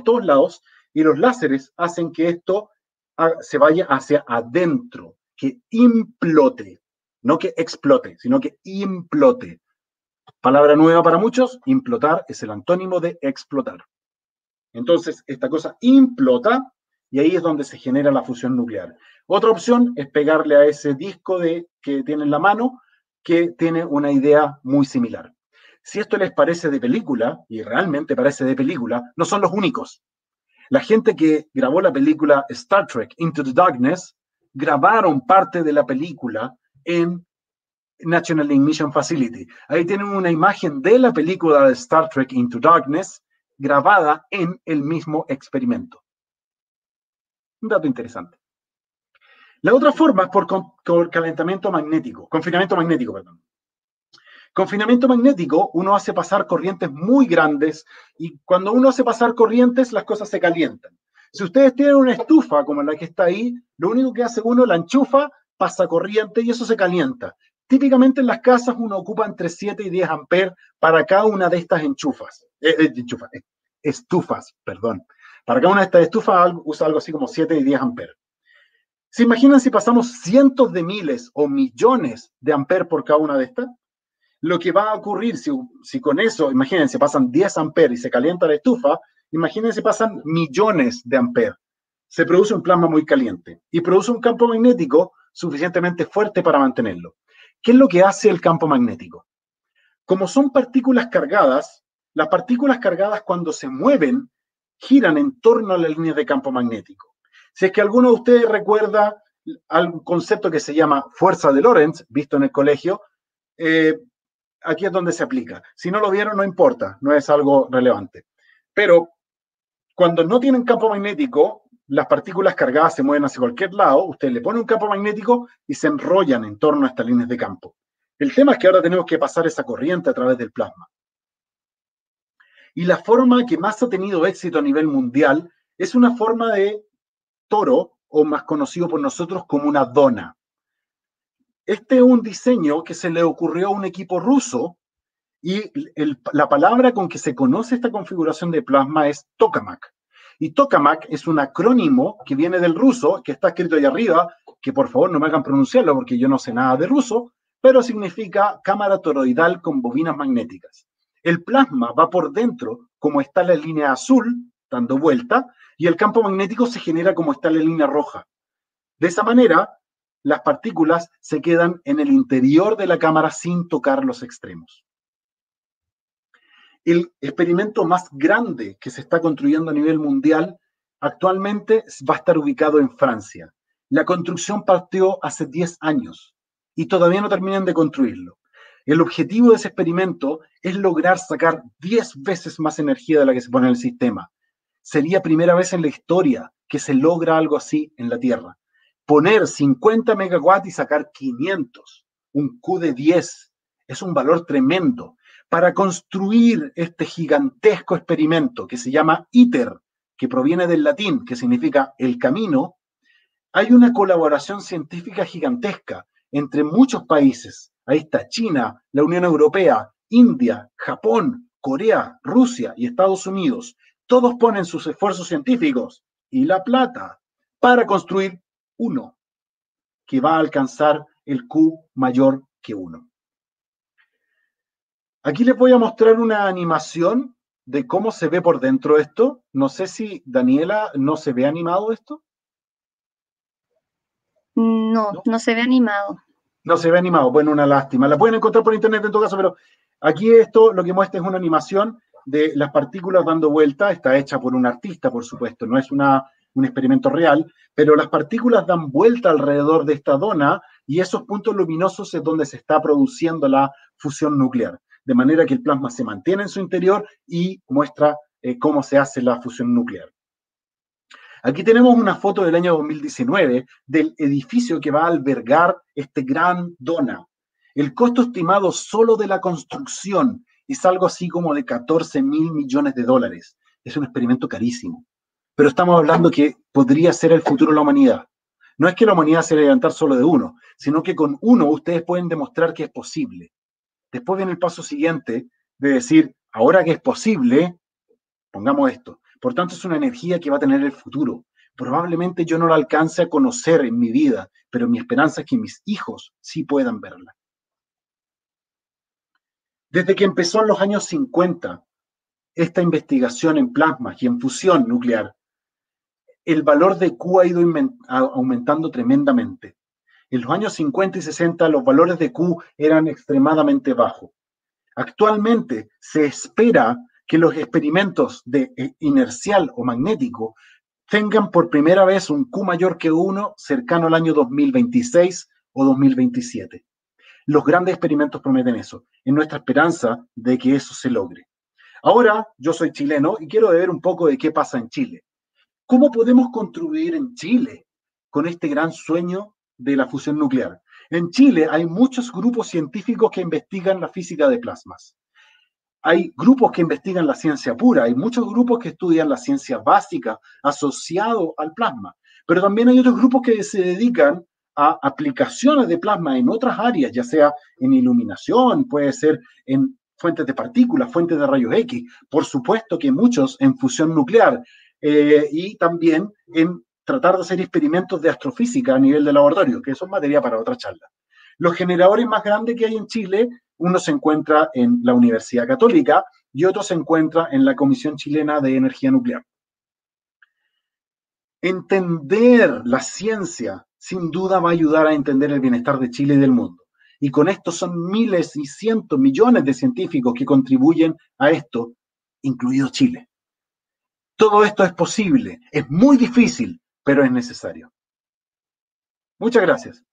y los láseres hacen que esto se vaya hacia adentro, que implote, no que explote, sino que implote. Palabra nueva para muchos, implotar es el antónimo de explotar. Entonces, esta cosa implota y ahí es donde se genera la fusión nuclear. Otra opción es pegarle a ese disco que tiene en la mano, que tiene una idea muy similar. Si esto les parece de película, y realmente parece de película, no son los únicos. La gente que grabó la película Star Trek Into the Darkness, grabaron parte de la película en National Ignition Facility. Ahí tienen una imagen de la película de Star Trek Into Darkness grabada en el mismo experimento. Un dato interesante. La otra forma es por confinamiento magnético. Confinamiento magnético, uno hace pasar corrientes muy grandes y cuando uno hace pasar corrientes, las cosas se calientan. Si ustedes tienen una estufa como la que está ahí, lo único que hace uno, la enchufa, pasa corriente y eso se calienta. Típicamente en las casas uno ocupa entre 7 y 10 amperes para cada una de estas estufas. Para cada una de estas estufas usa algo así como 7 y 10 amperes. ¿Se imaginan si pasamos cientos de miles o millones de amperes por cada una de estas? Lo que va a ocurrir si con eso, imagínense, pasan 10 amperes y se calienta la estufa, imagínense pasan millones de amperes. Se produce un plasma muy caliente y produce un campo magnético suficientemente fuerte para mantenerlo. ¿Qué es lo que hace el campo magnético? Como son partículas cargadas, las partículas cargadas cuando se mueven giran en torno a la línea de campo magnético. Si es que alguno de ustedes recuerda algún concepto que se llama fuerza de Lorentz, visto en el colegio, aquí es donde se aplica. Si no lo vieron, no importa, no es algo relevante. Pero cuando no tienen campo magnético, las partículas cargadas se mueven hacia cualquier lado, usted le pone un campo magnético y se enrollan en torno a estas líneas de campo. El tema es que ahora tenemos que pasar esa corriente a través del plasma. Y la forma que más ha tenido éxito a nivel mundial es una forma de toro, o más conocido por nosotros como una dona. Este es un diseño que se le ocurrió a un equipo ruso y la palabra con que se conoce esta configuración de plasma es tokamak. Y tokamak es un acrónimo que viene del ruso, que está escrito ahí arriba, que por favor no me hagan pronunciarlo porque yo no sé nada de ruso, pero significa cámara toroidal con bobinas magnéticas. El plasma va por dentro, como está la línea azul, dando vuelta, y el campo magnético se genera como está la línea roja. De esa manera, las partículas se quedan en el interior de la cámara sin tocar los extremos. El experimento más grande que se está construyendo a nivel mundial actualmente va a estar ubicado en Francia. La construcción partió hace 10 años y todavía no terminan de construirlo. El objetivo de ese experimento es lograr sacar 10 veces más energía de la que se pone en el sistema. Sería primera vez en la historia que se logra algo así en la Tierra. poner 50 megawatts y sacar 500, un Q de 10, es un valor tremendo. Para construir este gigantesco experimento que se llama ITER, que proviene del latín, que significa el camino, hay una colaboración científica gigantesca entre muchos países. Ahí está China, la Unión Europea, India, Japón, Corea, Rusia y Estados Unidos. Todos ponen sus esfuerzos científicos y la plata para construir uno que va a alcanzar el Q mayor que 1. Aquí les voy a mostrar una animación de cómo se ve por dentro esto. No sé si, Daniela, ¿no se ve animado esto? No, no se ve animado. No se ve animado. Bueno, una lástima. La pueden encontrar por internet en todo caso, pero aquí esto lo que muestra es una animación de las partículas dando vuelta. Está hecha por un artista, por supuesto, no es un experimento real, pero las partículas dan vuelta alrededor de esta dona y esos puntos luminosos es donde se está produciendo la fusión nuclear, de manera que el plasma se mantiene en su interior y muestra cómo se hace la fusión nuclear. Aquí tenemos una foto del año 2019 del edificio que va a albergar este gran dona. El costo estimado solo de la construcción es algo así como de 14.000 millones de dólares. Es un experimento carísimo. Pero estamos hablando que podría ser el futuro de la humanidad. No es que la humanidad se levantar solo de uno, sino que con uno ustedes pueden demostrar que es posible. Después viene el paso siguiente de decir, ahora que es posible, pongamos esto. Por tanto, es una energía que va a tener el futuro. Probablemente yo no la alcance a conocer en mi vida, pero mi esperanza es que mis hijos sí puedan verla. Desde que empezó en los años 50 esta investigación en plasma y en fusión nuclear, el valor de Q ha ido aumentando tremendamente. En los años 50 y 60 los valores de Q eran extremadamente bajos. Actualmente se espera que los experimentos de inercial o magnético tengan por primera vez un Q mayor que 1 cercano al año 2026 o 2027. Los grandes experimentos prometen eso, en nuestra esperanza de que eso se logre. Ahora, yo soy chileno y quiero ver un poco de qué pasa en Chile. ¿Cómo podemos contribuir en Chile con este gran sueño de la fusión nuclear? En Chile hay muchos grupos científicos que investigan la física de plasmas. Hay grupos que investigan la ciencia pura, hay muchos grupos que estudian la ciencia básica asociado al plasma, pero también hay otros grupos que se dedican a aplicaciones de plasma en otras áreas, ya sea en iluminación, puede ser en fuentes de partículas, fuentes de rayos X, por supuesto que muchos en fusión nuclear y también en tratar de hacer experimentos de astrofísica a nivel de laboratorio, que eso es materia para otra charla. Los generadores más grandes que hay en Chile, uno se encuentra en la Universidad Católica y otro se encuentra en la Comisión Chilena de Energía Nuclear. Entender la ciencia, sin duda, va a ayudar a entender el bienestar de Chile y del mundo. Y con esto son miles y cientos, millones de científicos que contribuyen a esto, incluido Chile. Todo esto es posible, es muy difícil, pero es necesario. Muchas gracias.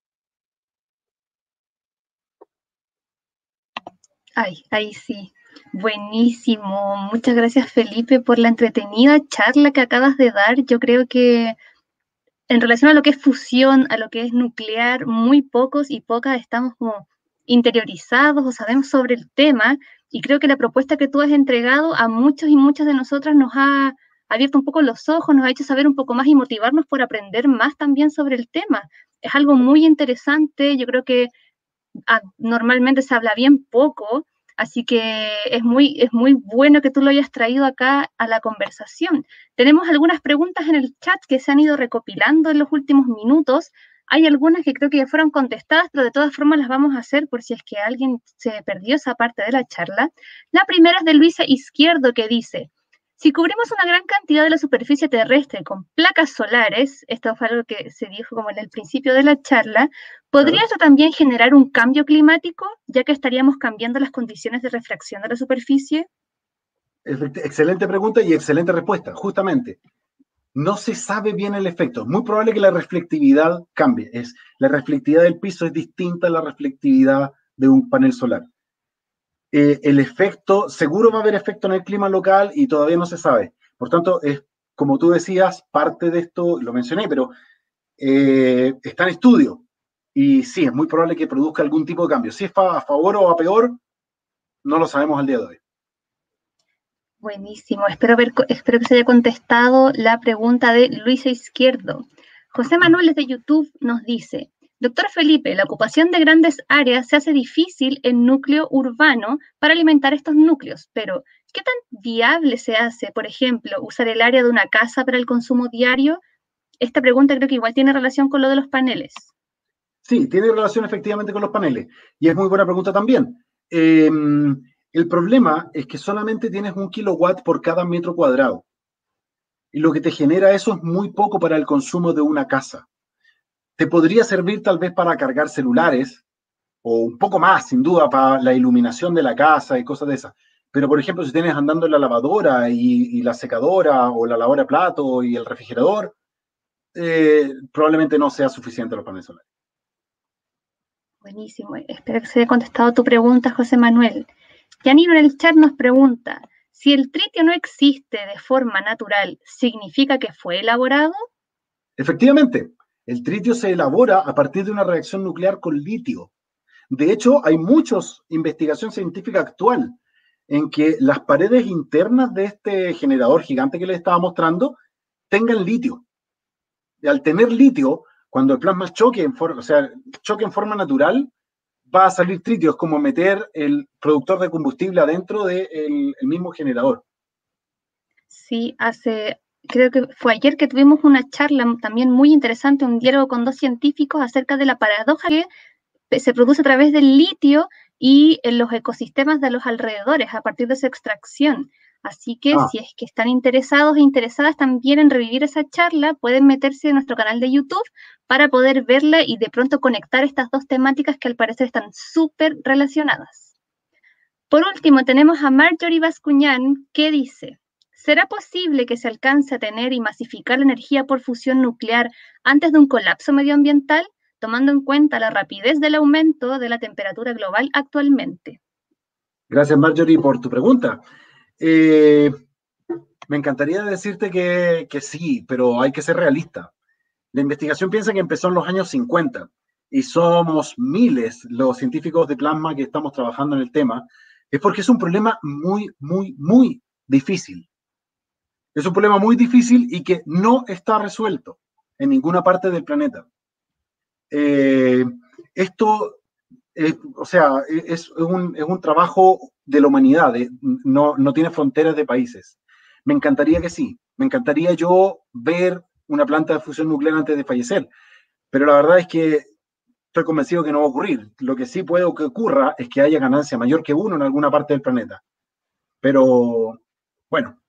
Ay, ahí sí. Buenísimo. Muchas gracias, Felipe, por la entretenida charla que acabas de dar. Yo creo que en relación a lo que es fusión, a lo que es nuclear, muy pocos y pocas estamos como interiorizados o sabemos sobre el tema. Y creo que la propuesta que tú has entregado a muchos y muchas de nosotras nos ha abierto un poco los ojos, nos ha hecho saber un poco más y motivarnos por aprender más también sobre el tema. Es algo muy interesante. Yo creo que normalmente se habla bien poco, así que es muy bueno que tú lo hayas traído acá a la conversación. Tenemos algunas preguntas en el chat que se han ido recopilando en los últimos minutos. Hay algunas que creo que ya fueron contestadas, pero de todas formas las vamos a hacer por si es que alguien se perdió esa parte de la charla. La primera es de Luisa Izquierdo, que dice: si cubrimos una gran cantidad de la superficie terrestre con placas solares, esto fue algo que se dijo como en el principio de la charla, ¿podría eso también generar un cambio climático, ya que estaríamos cambiando las condiciones de refracción de la superficie? Excelente pregunta y excelente respuesta, justamente. No se sabe bien el efecto. Es muy probable que la reflectividad cambie. La reflectividad del piso es distinta a la reflectividad de un panel solar. El efecto, seguro va a haber efecto en el clima local y todavía no se sabe. Por tanto, es, como tú decías, parte de esto, lo mencioné, pero está en estudio. Y sí, es muy probable que produzca algún tipo de cambio. Si es a favor o a peor, no lo sabemos al día de hoy. Buenísimo. Espero que se haya contestado la pregunta de Luisa Izquierdo. José Manuel desde YouTube nos dice, doctor Felipe, la ocupación de grandes áreas se hace difícil en núcleo urbano para alimentar estos núcleos, pero ¿qué tan viable se hace, por ejemplo, usar el área de una casa para el consumo diario? Esta pregunta creo que igual tiene relación con lo de los paneles. Sí, tiene relación efectivamente con los paneles. Y es muy buena pregunta también. El problema es que solamente tienes 1 kilowatt por cada metro cuadrado. Y lo que te genera eso es muy poco para el consumo de una casa. Te podría servir tal vez para cargar celulares, o un poco más, sin duda, para la iluminación de la casa y cosas de esas. Pero, por ejemplo, si tienes andando la lavadora y la secadora, o la lavadora de plato y el refrigerador, probablemente no sea suficiente los paneles solares. Buenísimo. Espero que se haya contestado tu pregunta, José Manuel. Yaniro en el chat nos pregunta, si el tritio no existe de forma natural, ¿significa que fue elaborado? Efectivamente, el tritio se elabora a partir de una reacción nuclear con litio. De hecho, hay muchas investigación científica actual en que las paredes internas de este generador gigante que les estaba mostrando tengan litio. Y al tener litio, cuando el plasma choque choque en forma natural, va a salir tritio. Es como meter el productor de combustible adentro del mismo generador. Sí, creo que fue ayer que tuvimos una charla también muy interesante, un diálogo con 2 científicos acerca de la paradoja que se produce a través del litio y en los ecosistemas de los alrededores a partir de su extracción. Así que si es que están interesados e interesadas también en revivir esa charla, pueden meterse en nuestro canal de YouTube para poder verla y de pronto conectar estas 2 temáticas que al parecer están súper relacionadas. Por último, tenemos a Marjorie Bascuñán que dice, ¿será posible que se alcance a tener y masificar la energía por fusión nuclear antes de un colapso medioambiental, tomando en cuenta la rapidez del aumento de la temperatura global actualmente? Gracias, Marjorie, por tu pregunta. Me encantaría decirte que sí, pero hay que ser realista. La investigación piensa que empezó en los años 50 y somos miles los científicos de plasma que estamos trabajando en el tema. Es porque es un problema muy, muy, muy difícil. Es un problema muy difícil y que no está resuelto en ninguna parte del planeta. Esto, o sea, es un trabajo de la humanidad, no tiene fronteras de países. Me encantaría que sí, me encantaría yo ver una planta de fusión nuclear antes de fallecer, pero la verdad es que estoy convencido que no va a ocurrir. Lo que sí puede que ocurra es que haya ganancia mayor que uno en alguna parte del planeta. Pero, bueno,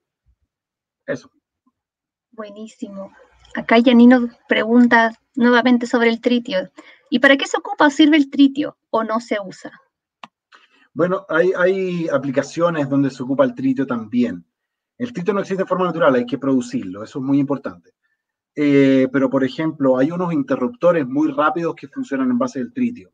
eso. Buenísimo. Acá Yanino pregunta nuevamente sobre el tritio. ¿Y para qué se ocupa o sirve el tritio o no se usa? Bueno, hay aplicaciones donde se ocupa el tritio también. El tritio no existe de forma natural, hay que producirlo, eso es muy importante. Pero, por ejemplo, hay unos interruptores muy rápidos que funcionan en base del tritio.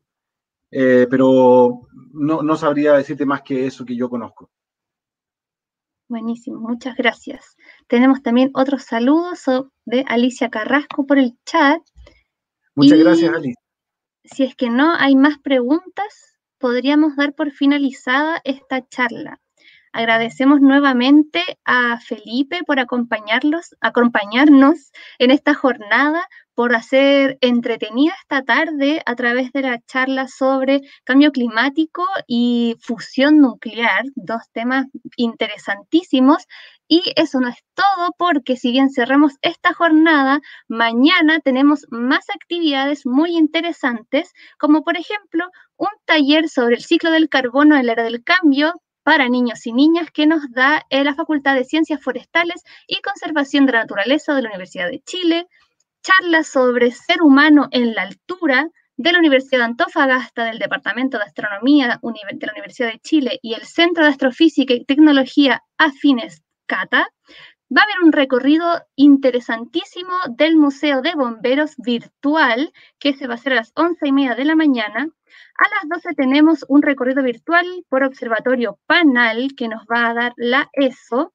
Pero no sabría decirte más que eso que yo conozco. Buenísimo, muchas gracias. Tenemos también otros saludos de Alicia Carrasco por el chat. Muchas gracias, Alice. Si es que no hay más preguntas, podríamos dar por finalizada esta charla. Agradecemos nuevamente a Felipe por acompañarnos en esta jornada, por hacer entretenida esta tarde a través de la charla sobre cambio climático y fusión nuclear, 2 temas interesantísimos. Y eso no es todo, porque si bien cerramos esta jornada, mañana tenemos más actividades muy interesantes, como por ejemplo un taller sobre el ciclo del carbono en la era del cambio, para niños y niñas que nos da la Facultad de Ciencias Forestales y Conservación de la Naturaleza de la Universidad de Chile, charlas sobre ser humano en la altura de la Universidad de Antofagasta, del Departamento de Astronomía de la Universidad de Chile y el Centro de Astrofísica y Tecnología Afines CATA. Va a haber un recorrido interesantísimo del Museo de Bomberos virtual, que se va a hacer a las 11:30 de la mañana. A las 12 tenemos un recorrido virtual por Observatorio Panal, que nos va a dar la ESO.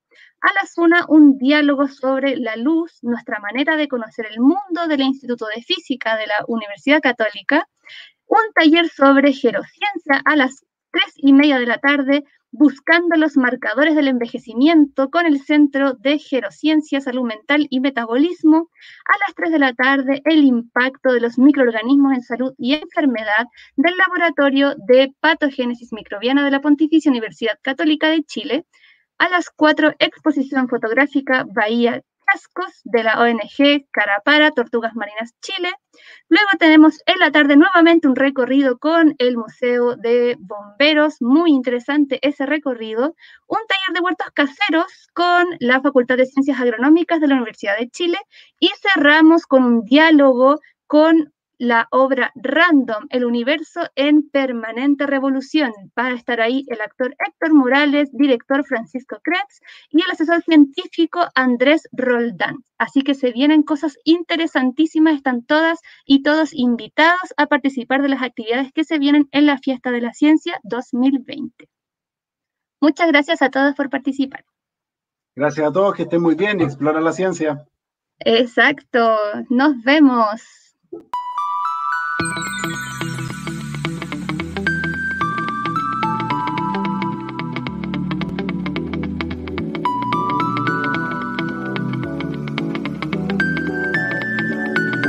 A las 1, un diálogo sobre la luz, nuestra manera de conocer el mundo del Instituto de Física de la Universidad Católica. Un taller sobre gerociencia a las 3:30 de la tarde, buscando los marcadores del envejecimiento con el Centro de Gerociencia, Salud Mental y Metabolismo. A las 3 de la tarde, el impacto de los microorganismos en salud y enfermedad del Laboratorio de Patogénesis Microbiana de la Pontificia Universidad Católica de Chile. A las 4, exposición fotográfica Bahía Cascos de la ONG Carapara, Tortugas Marinas Chile. Luego tenemos en la tarde nuevamente un recorrido con el Museo de Bomberos, muy interesante ese recorrido. Un taller de huertos caseros con la Facultad de Ciencias Agronómicas de la Universidad de Chile. Y cerramos con un diálogo con la obra Random, el universo en permanente revolución. Va a estar ahí el actor Héctor Morales, director Francisco Krebs y el asesor científico Andrés Roldán. Así que se vienen cosas interesantísimas, están todas y todos invitados a participar de las actividades que se vienen en la Fiesta de la Ciencia 2020. Muchas gracias a todos por participar. Gracias a todos, que estén muy bien y exploren la ciencia. Exacto, nos vemos.